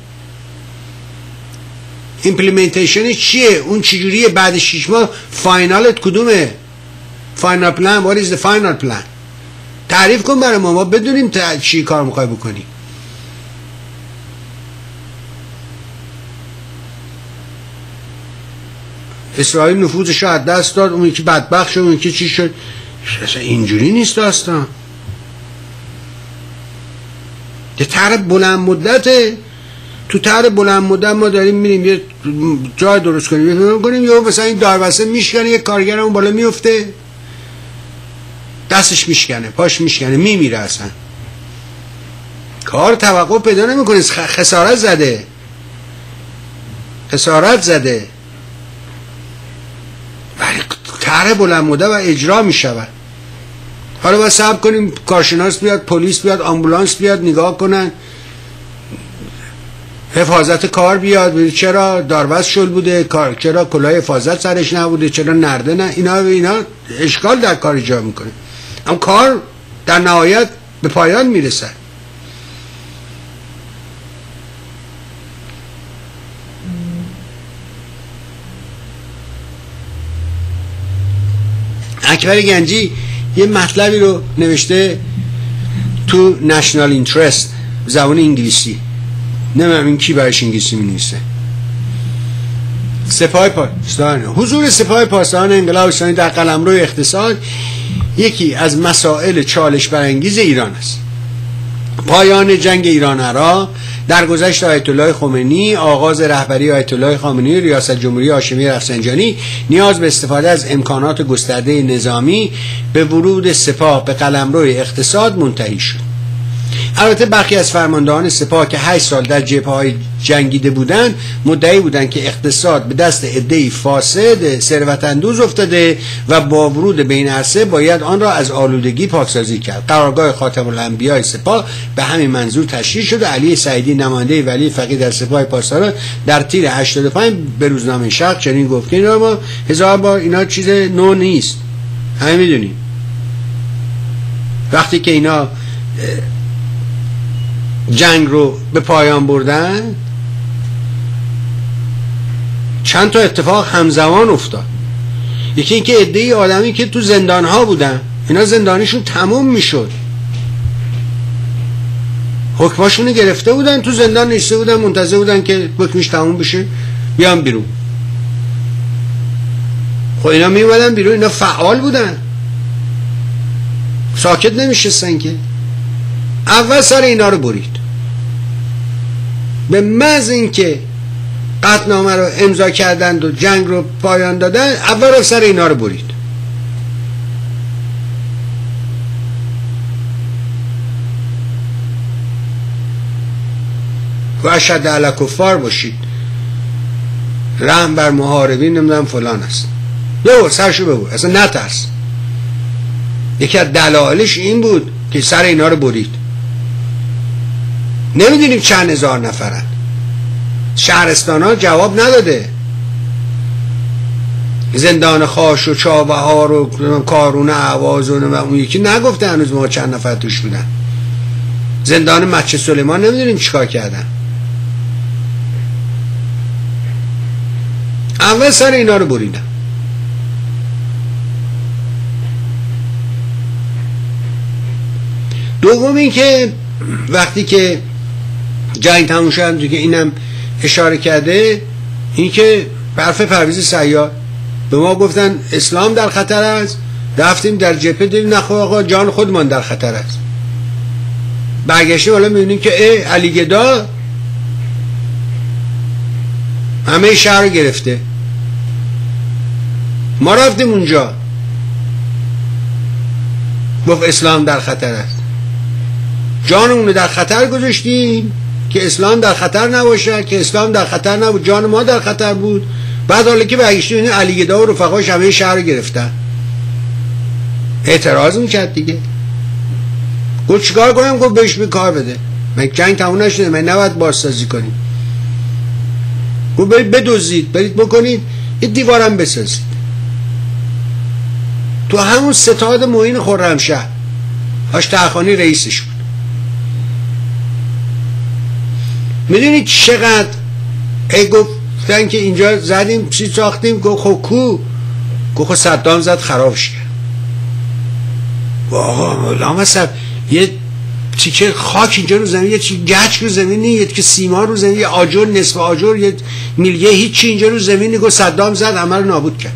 ایمپلیمنتیشن چیه، اون چجوریه بعد شش ماه فاینالت کدومه؟ فاینال پلان، what is the final plan؟ تعریف کن برای ما، ما بدونیم چی کار میخوای بکنی. اسرائیل نفوذش رو از دست داد، اون یکی بدبخت شد، اون یکی چی شد. اصلا اینجوری نیست داستان. یه طرح بلند مدته. تو طرح بلند مدت ما داریم میریم یه جای درست کنیم، یه کنیم یا مثلا این داربسته میشکنه، یه کارگر اون بالا میفته، دستش میشکنه، پاش میشکنه، میمیره، اصلا کار توقع پیدا نمیکنه. خسارت زده خسارت زده ولی طرح بلند مدت و اجرا میشود. حالا باید صبر کنیم کارشناس بیاد، پلیس بیاد، آمبولانس بیاد نگاه کنن، حفاظت کار بیاد، چرا داربست شل بوده، چرا کلاه حفاظت سرش نبوده، چرا نرده نه، اینا اینا اشکال در کار ایجاد میکنه. اما کار در نهایت به پایان میرسه. اکبر گنجی یه مطلبی رو نوشته تو نشنال اینترست زبان انگلیسی، نمیدونم این کی برایش انگلیسی می نویسه. سپاه پاسداران، حضور سپاه پاسداران انقلاب اسلامی در قلمرو اقتصاد یکی از مسائل چالش برانگیز ایران است. پایان جنگ ایران عراق، درگذشت آیت الله خمینی، آغاز رهبری آیت الله خامنه‌ای، ریاست جمهوری هاشمی رفسنجانی، نیاز به استفاده از امکانات گسترده نظامی به ورود سپاه به قلمرو اقتصاد منتهی شد. البته برخی از فرماندهان سپاه که هشت سال در جبهه‌های جنگیده بودند مدعی بودند که اقتصاد به دست عده‌ای فاسد ثروت‌اندوز افتاده و با ورود به این عرصه باید آن را از آلودگی پاکسازی کرد. قرارگاه خاتم الانبیاء سپاه به همین منظور تشکیل شد و علی سعیدی نماینده ولی فقیه در سپاه پاسداران در تیر هشتاد و پنج به روزنامه شرق چنین گفت که اینا ما هزار بار اینا چیز نو نیست، همه میدونیم. وقتی که اینا جنگ رو به پایان بردن چند تا اتفاق همزمان افتاد. یکی اینکه عده‌ای آدمی که تو زندان ها بودن اینا زندانیشون تموم میشد، حکماشون رو گرفته بودن، تو زندان نشسته بودن منتظر بودن که حکمش تموم بشه بیان بیرون. خب اینا میومدن بیرون، اینا فعال بودن، ساکت نمیشستن که. اول سر اینا رو برید، به محض اینکه قطعنامه رو امضا کردند و جنگ رو پایان دادن اول رو سر اینا رو برید. و اشد علی کفار باشید، رحم بر محاربین نمیدونم فلان است. ببر سرشو ببر، اصلا نترس. یکی از دلایلش این بود که سر اینا رو برید. نمیدونیم چند هزار نفرن، شهرستان ها جواب نداده، زندان خاش و چابهار و کارون اعواز و اون یکی نگفته هنوز ما چند نفر توش بودن. زندان مسجد سلیمان نمیدونیم چیکار کردن. اول سر اینا رو بریدن. دوم این که وقتی که جنگ تموم شد دیگه اینم اشاره کرده، این که برف پرویز سیار به ما گفتن اسلام در خطر است، رفتیم در جبهه دیدیم نه آقا جان خودمان در خطر است. برگشتیم حالا میبینیم که ای علی گدا همه شهر رو گرفته. ما رفتیم اونجا گفت اسلام در خطر است، جانمون رو در خطر گذاشتیم که اسلام در خطر نباشه، که اسلام در خطر نبود، جان ما در خطر بود. بعد حالا که برگشتیم این علی گدا و رفقاش همه شهر رو گرفتن. اعتراض میکرد دیگه، گفت چیکار کنم؟ گفت بهش به کار بده، من جنگ تموم نشده، من نباید بازسازی کنیم. گفت برید بدزدید، برید بکنید یه دیوارم بسازید. تو همون ستاد معین خرمشهر آشترخانی رئیسش بود. میدونید چقدر ای گفتن که اینجا زدیم چی ساختیم، گفت خب کو؟ گفت صدام زد خرابش کرد. آقا مولا مثلا یه تیکه خاک اینجا رو زمین، یه چی گچ رو زمین، یه تیکه سیمان رو زمین، یه آجر نصف آجر، یه میلیه هیچی اینجا رو زمین، گفت صدام زد همه رو نابود کرد.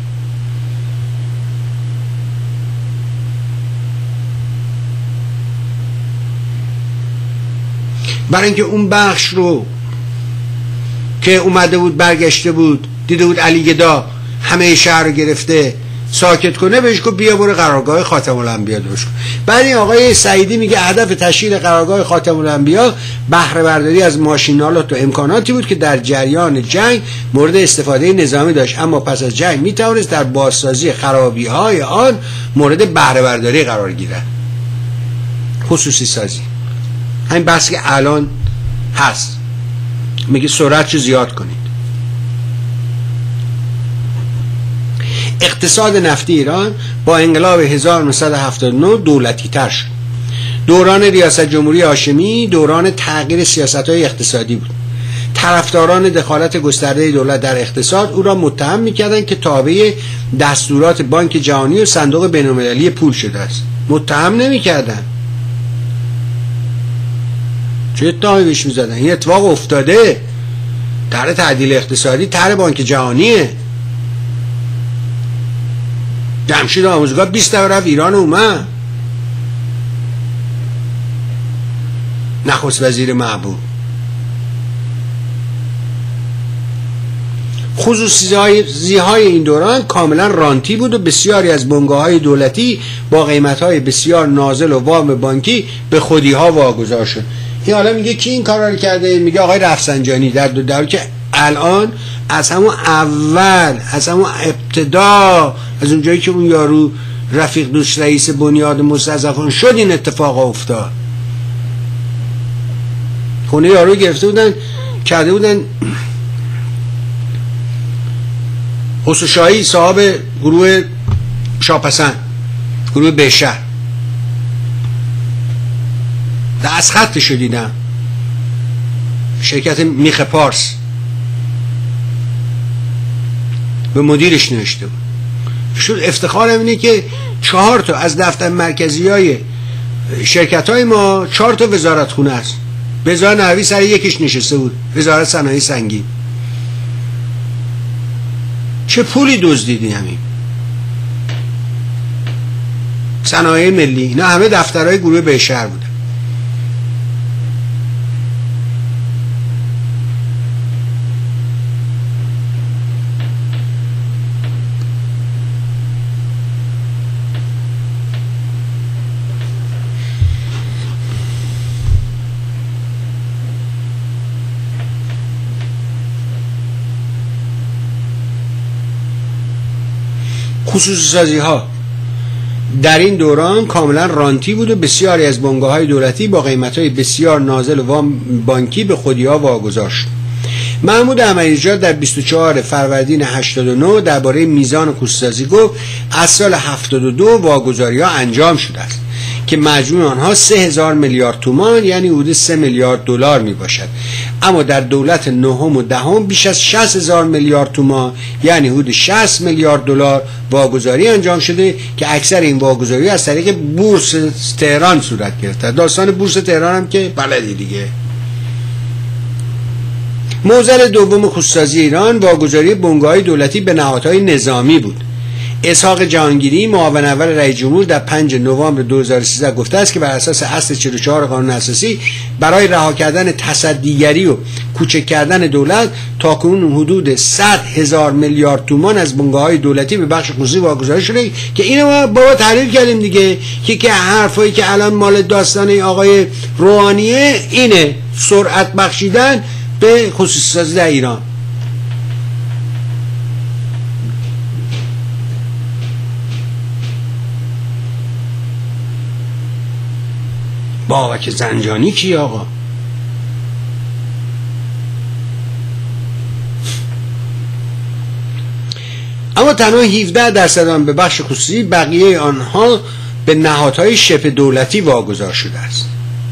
برای اینکه اون بخش رو که اومده بود برگشته بود دیده بود علی گدا همه شهر رو گرفته ساکت کنه، بهش گفت بیا برو قرارگاه خاتم الانبیا درست کن. بعد این آقای سعیدی میگه هدف تشکیل قرارگاه خاتم الانبیا بهره برداری از ماشینالات و امکاناتی بود که در جریان جنگ مورد استفاده نظامی داشت، اما پس از جنگ میتوانست در بازسازی خرابی های آن مورد بهره برداری قرار گیرد، خصوصی سازی. همین بحثی که الان هست، میگه سرعت رو زیاد کنید. اقتصاد نفتی ایران با انقلاب هزار و نهصد و هفتاد و نه دولتی تر شد. دوران ریاست جمهوری هاشمی دوران تغییر سیاست‌های اقتصادی بود. طرفداران دخالت گسترده دولت در اقتصاد او را متهم می‌کردند که تابع دستورات بانک جهانی و صندوق بین‌المللی پول شده است. متهم نمی‌کردند. چه اتهامی بهش می‌زدن؟ این اتفاق افتاده. طرح تعدیل اقتصادی طرح بانک جهانیه. جمشید آموزگار بیست تا رفت ایران اومد. نخست وزیر محبوب. خصوصی های این دوران کاملا رانتی بود و بسیاری از بنگاه های دولتی با قیمت های بسیار نازل و وام بانکی به خودی ها واگذار شد. این حالا میگه کی این کارا رو کرده؟ میگه آقای رفسنجانی، در دو در که الان از همون اول، از همون ابتدا، از اونجایی که اون یارو رفیق دوست رئیس بنیاد مستضعفان شد این اتفاق افتاد. خونه یارو گرفته بودن کرده بودن خسروشاهی صاحب گروه شاپسند، گروه بهشهر، دست خطش دیدم، شرکت میخ پارس، به مدیرش نوشته بود. شد افتخارم اینه که چهار تا از دفتر مرکزی های شرکت های ما چهار تا وزارت خونه است. وزارت نحوی سر یکیش نشسته بود، وزارت صنایع سنگین. چه پولی دزدیدی همین صنایع ملی، نه همه دفترهای گروه بهشهر بوده. خصوصی سازی ها در این دوران کاملا رانتی بود و بسیاری از بنگاه های دولتی با قیمت های بسیار نازل و وام بانکی به خودی ها واگذار شد. محمود احمدی‌نژاد در بیست و چهارم فروردین هشتاد و نه درباره میزان خصوصی سازی گفت از سال هفتاد و دو واگذاری ها انجام شده است که مجموع آنها سه هزار میلیارد تومان یعنی حدود سه میلیارد دلار می باشد، اما در دولت نهم و دهم بیش از شصت هزار میلیارد تومان یعنی حدود شصت میلیارد دلار واگذاری انجام شده که اکثر این واگذاری از طریق بورس تهران صورت گرفته. داستان بورس تهران هم که بلدی دیگه. موزل دوم خصوصی ایران واگذاری بنگاه‌های دولتی به نهادهای نظامی بود. اسحاق جهانگیری معاون اول رئیس جمهور در پنجم نوامبر دو هزار و سیزده گفته است که بر اساس اصل چهل و چهار قانون اساسی برای رها کردن تصدیگری و کوچک کردن دولت تاکنون حدود صد هزار میلیارد تومان از بنگاه‌های دولتی به بخش خصوصی واگذاری شده که اینو ما بابا تحلیل کردیم دیگه که که حرفایی که الان مال داستان آقای روحانیه اینه، سرعت بخشیدن به خصوصی سازی در ایران. بابک زنجانی کی آقا؟ اما تنها هفده درصد آن به بخش خصوصی، بقیه آنها به نهادهای شبه دولتی واگذار شده است.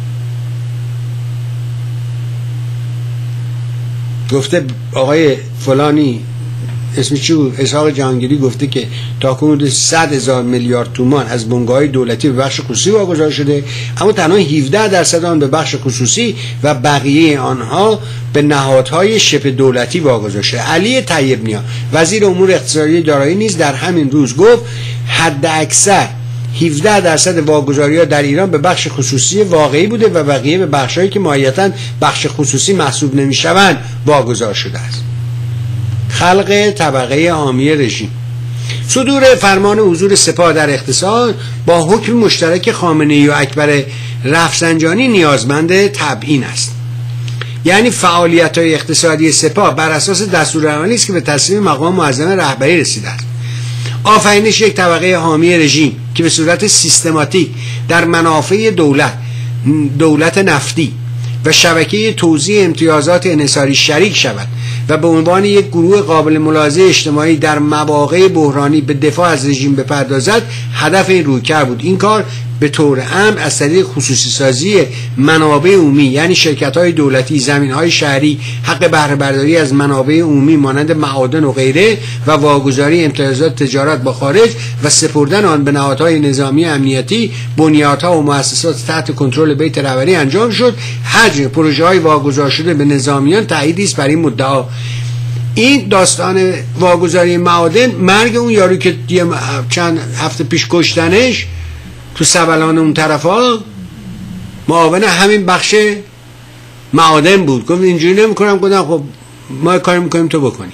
گفته آقای فلانی اسمش چی بود؟ اسحاق جهانگیری گفته که تاکنون صد هزار میلیارد تومان از بنگاه‌های دولتی به بخش خصوصی واگذار شده، اما تنها هفده درصد آن به بخش خصوصی و بقیه آنها به نهادهای شبه دولتی واگذار شده. علی طیب نیا وزیر امور اقتصادی دارایی نیز در همین روز گفت حد اکثر هفده درصد واگذاری‌ها در ایران به بخش خصوصی واقعی بوده و بقیه به بخش‌هایی که ماهیتاً بخش خصوصی محسوب نمی‌شوند واگذار شده است. خلق طبقه حامی رژیم. صدور فرمان حضور سپاه در اقتصاد با حکم مشترک خامنه‌ای و اکبر رفسنجانی نیازمند تبیین است. یعنی فعالیت‌های اقتصادی سپاه بر اساس دستورالعملی است که به تصمیم مقام معظم رهبری رسیده است. آفرینش یک طبقه حامی رژیم که به صورت سیستماتیک در منافع دولت، دولت نفتی و شبکه توزیع امتیازات انحصاری شریک شود و به عنوان یک گروه قابل ملاحظه اجتماعی در مواقع بحرانی به دفاع از رژیم بپردازد هدف این رویکرد بود. این کار به طور عام از طریق خصوصی سازی منابع عمومی یعنی شرکت‌های دولتی، زمین‌های شهری، حق بهره برداری از منابع عمومی مانند معادن و غیره و واگذاری امتیازات تجارت با خارج و سپردن آن به نهادهای نظامی امنیتی، بنیادها و مؤسسات تحت کنترل بیت رهبری انجام شد. حجم پروژه‌های واگذار شده به نظامیان تاییدی است بر این مدعا. این داستان واگذاری معادن، مرگ اون یارو که چند هفته پیش کشتنش تو سبلان اون طرفا، معاون همین بخش معادن بود. گفت اینجوری نمیکنم. گفتم خب ما کاری میکنیم تو بکنی.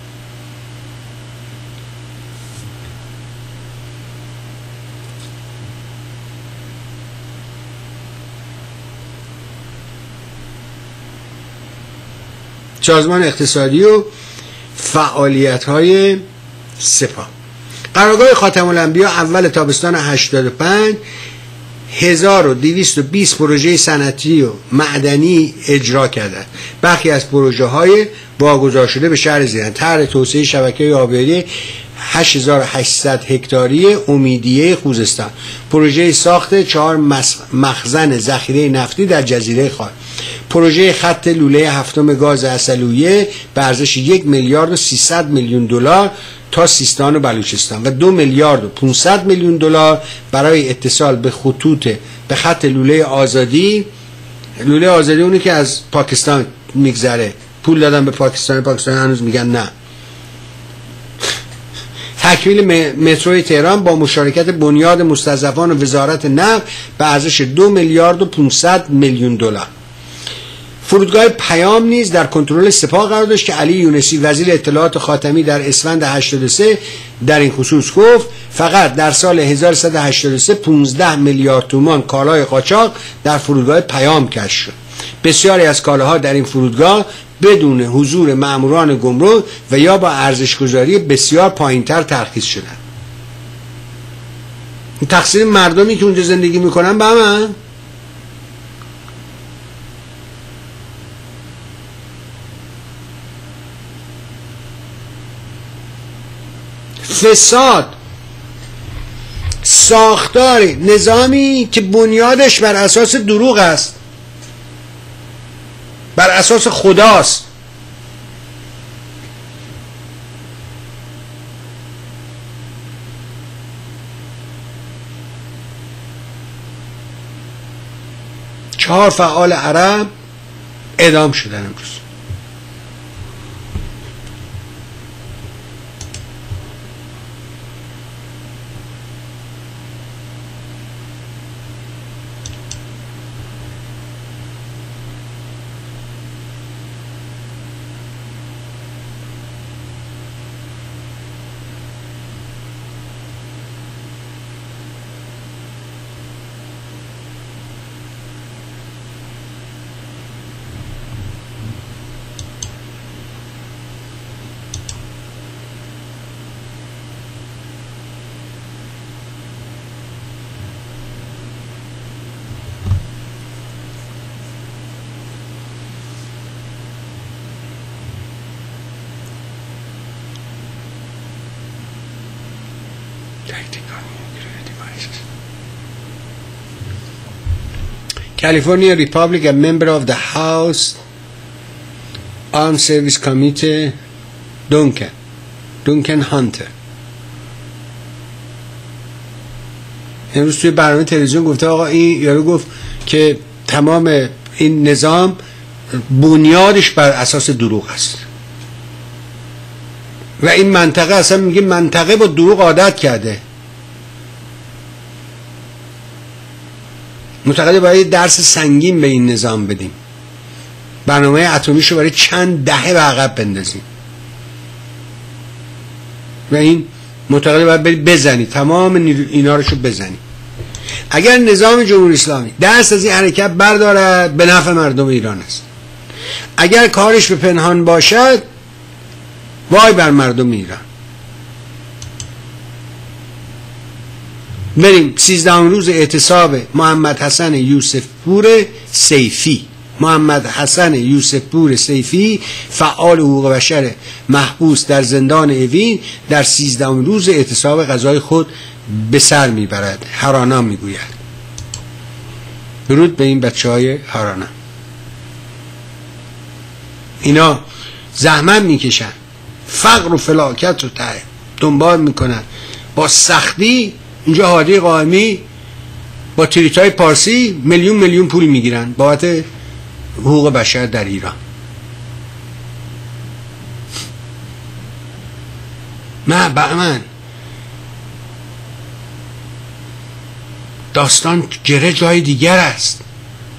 سازمان اقتصادی و فعالیت های سپاه. قرارگاه خاتم الانبیا اول تابستان هشتاد و پنج هزار و دویست و بیست پروژه صنعتی و معدنی اجرا کردند. برخی از پروژه های واگذار شده به شهر زیران: طرح توسعه شبکه آبیاری هشت هزار و هشتصد هکتاری امیدیه خوزستان، پروژه ساخت چهار مخزن ذخیره نفتی در جزیره خاک، پروژه خط لوله هفتم گاز عسلویه به ارزش یک میلیارد و سیصد میلیون دلار تا سیستان و بلوچستان و دو میلیارد و پانصد میلیون دلار برای اتصال به خطوط به خط لوله آزادی. لوله آزادی اونی که از پاکستان میگذره، پول دادن به پاکستان، پاکستان هنوز میگن نه. تکمیل متروی تهران با مشارکت بنیاد مستضعفان و وزارت نفت به ارزش دو میلیارد و پانصد میلیون دلار. فرودگاه پیام نیز در کنترل سپاه قرار داشت که علی یونسی وزیر اطلاعات خاتمی در اسفند هشتاد و سه در این خصوص گفت فقط در سال هزار و سیصد و هشتاد و سه پانزده میلیارد تومان کالای قاچاق در فرودگاه پیام کشف شد. بسیاری از کالاها در این فرودگاه بدون حضور ماموران گمرک و یا با ارزش‌گذاری بسیار پایین‌تر ترخیص شدند. تقصیر مردمی که اونجا زندگی میکنن به همه. فساد ساختار نظامی که بنیادش بر اساس دروغ است، بر اساس خداست. چهار فعال عرب اعدام شدن امروز. California Republic, a member of the House Armed Service Committee, Duncan Duncan Hunter امروز توی برنامه تلویزیون گفته آقا این یارو گفت که تمام این نظام بنیادش بر اساس دروغ است و این منطقه اصلا میگه منطقه با دروغ عادت کرده. معتقده باید درس سنگین به این نظام بدیم، برنامه اتمیشو برای چند دهه به عقب بندازیم و این معتقده باید برید بزنی، تمام اینا رو شو بزنی. اگر نظام جمهوری اسلامی دست از این حرکت بردارد به نفع مردم ایران است. اگر کارش به پنهان باشد وای بر مردم ایران. بریم سیزدهم روز اعتصاب محمد حسن یوسف پور سیفی. محمد حسن یوسف پور سیفی فعال حقوق بشر محبوس در زندان اوین در سیزدهم روز اعتصاب غذای خود به سر میبرد. هرانا میگوید. درود به این بچه های هرانا. اینا زحمت میکشن، فقر و فلاکت رو ته دنبال میکنن، با سختی اینجا هادی قائمی با تریتای پارسی میلیون میلیون پول میگیرن بابت حقوق بشر در ایران. نه بهمن داستان گره جای دیگر است.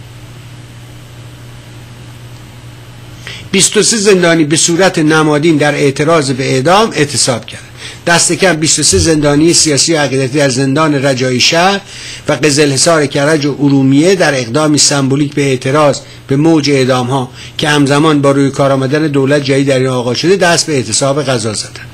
بیست و سه زندانی به صورت نمادین در اعتراض به اعدام اعتصاب کرد. دست کم بیست و سه زندانی سیاسی و عقیدتی در زندان رجایی شهر و قزلحصار کرج و ارومیه در اقدامی سمبولیک به اعتراض به موج اعدام ها که همزمان با روی کار آمدن دولت جدید در این آغاز شده دست به اعتصاب غذا زدند.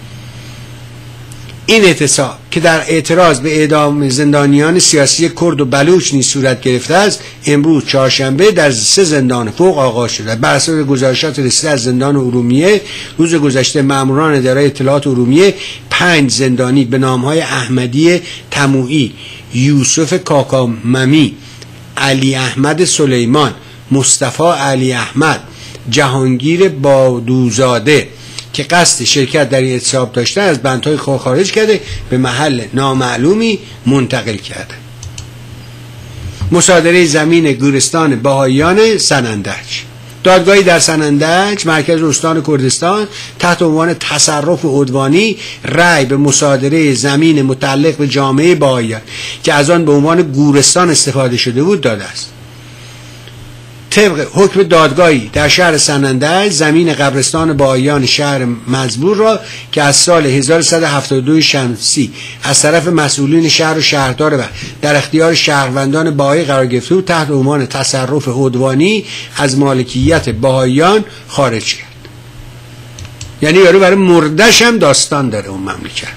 این اعتصاب که در اعتراض به اعدام زندانیان سیاسی کرد و بلوچ نیز صورت گرفته است، امروز چهارشنبه در سه زندان فوق آغاز شده. بر اساس گزارشات رسیده از زندان ارومیه روز گذشته، ماموران اداره اطلاعات ارومیه پنج زندانی به نامهای احمدی تموعی، یوسف کاکاممی، علی احمد سلیمان، مصطفی علی احمد، جهانگیر بادوزاده که قصد شرکت در این اعتصاب داشته از بندهای خود خارج کرده به محل نامعلومی منتقل کرده. مصادره زمین گورستان بهائیان سنندج. دادگاهی در سنندج مرکز استان کردستان تحت عنوان تصرف عدوانی رأی به مصادره زمین متعلق به جامعه بهائیان که از آن به عنوان گورستان استفاده شده بود داده است. طبق حکم دادگاهی در شهر سنندج زمین قبرستان بهائیان شهر مزبور را که از سال هزار و سیصد و هفتاد و دو شمسی از طرف مسئولین شهر و شهردار و در اختیار شهروندان بهایی قرار گرفته بود تحت عنوان تصرف عدوانی از مالکیت بهائیان خارج کرد. یعنی یارو برای مردش هم داستان داره اون مملکت.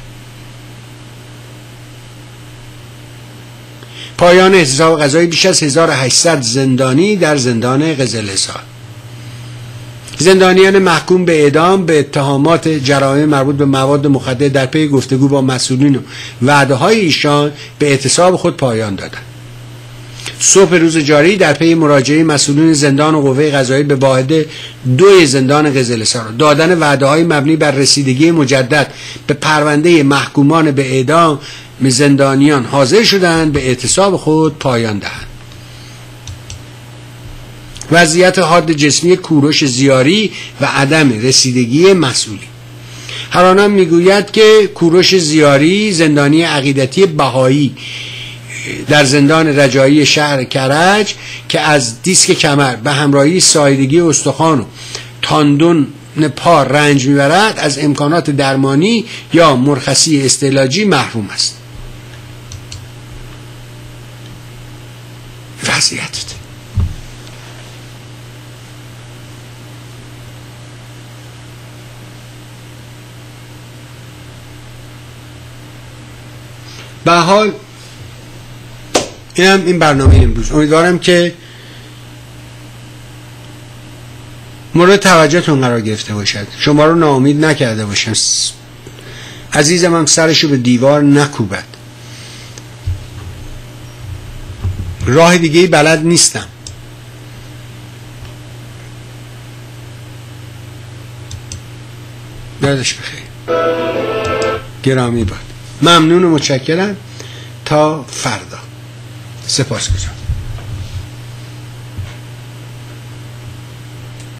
پایان اعتصاب غذایی بیش از هزار و هشتصد زندانی در زندان قزلحصار. زندانیان محکوم به اعدام به اتهامات جرایم مربوط به مواد مخدر در پی گفتگو با مسئولین و وعده‌های ایشان به اعتصاب خود پایان دادند. صبح روز جاری در پی مراجعه مسئولین زندان و قوه قضاییه به واحد دو زندان قزلحصار دادن وعده‌های مبنی بر رسیدگی مجدد به پرونده محکومان به اعدام زندانیان حاضر شدند به اعتصاب خود پایان دهند. وضعیت حاد جسمی کوروش زیاری و عدم رسیدگی مسئولی. هرانم میگوید که کوروش زیاری زندانی عقیدتی بهایی در زندان رجایی شهر کرج که از دیسک کمر به همراهی ساییدگی استخوان و تاندون پا رنج میبرد از امکانات درمانی یا مرخصی استعلاجی محروم است. وضعیت به حال این هم این برنامه امروز. امیدوارم که مورد توجهتون قرار گرفته باشد، شما رو ناامید نکرده باشم، عزیزم هم سرشو به دیوار نکوبد. راه دیگه بلد نیستم. یادش بخیر. گرامی باد. ممنون و متشکرم. تا فردا. سپاسگزارم.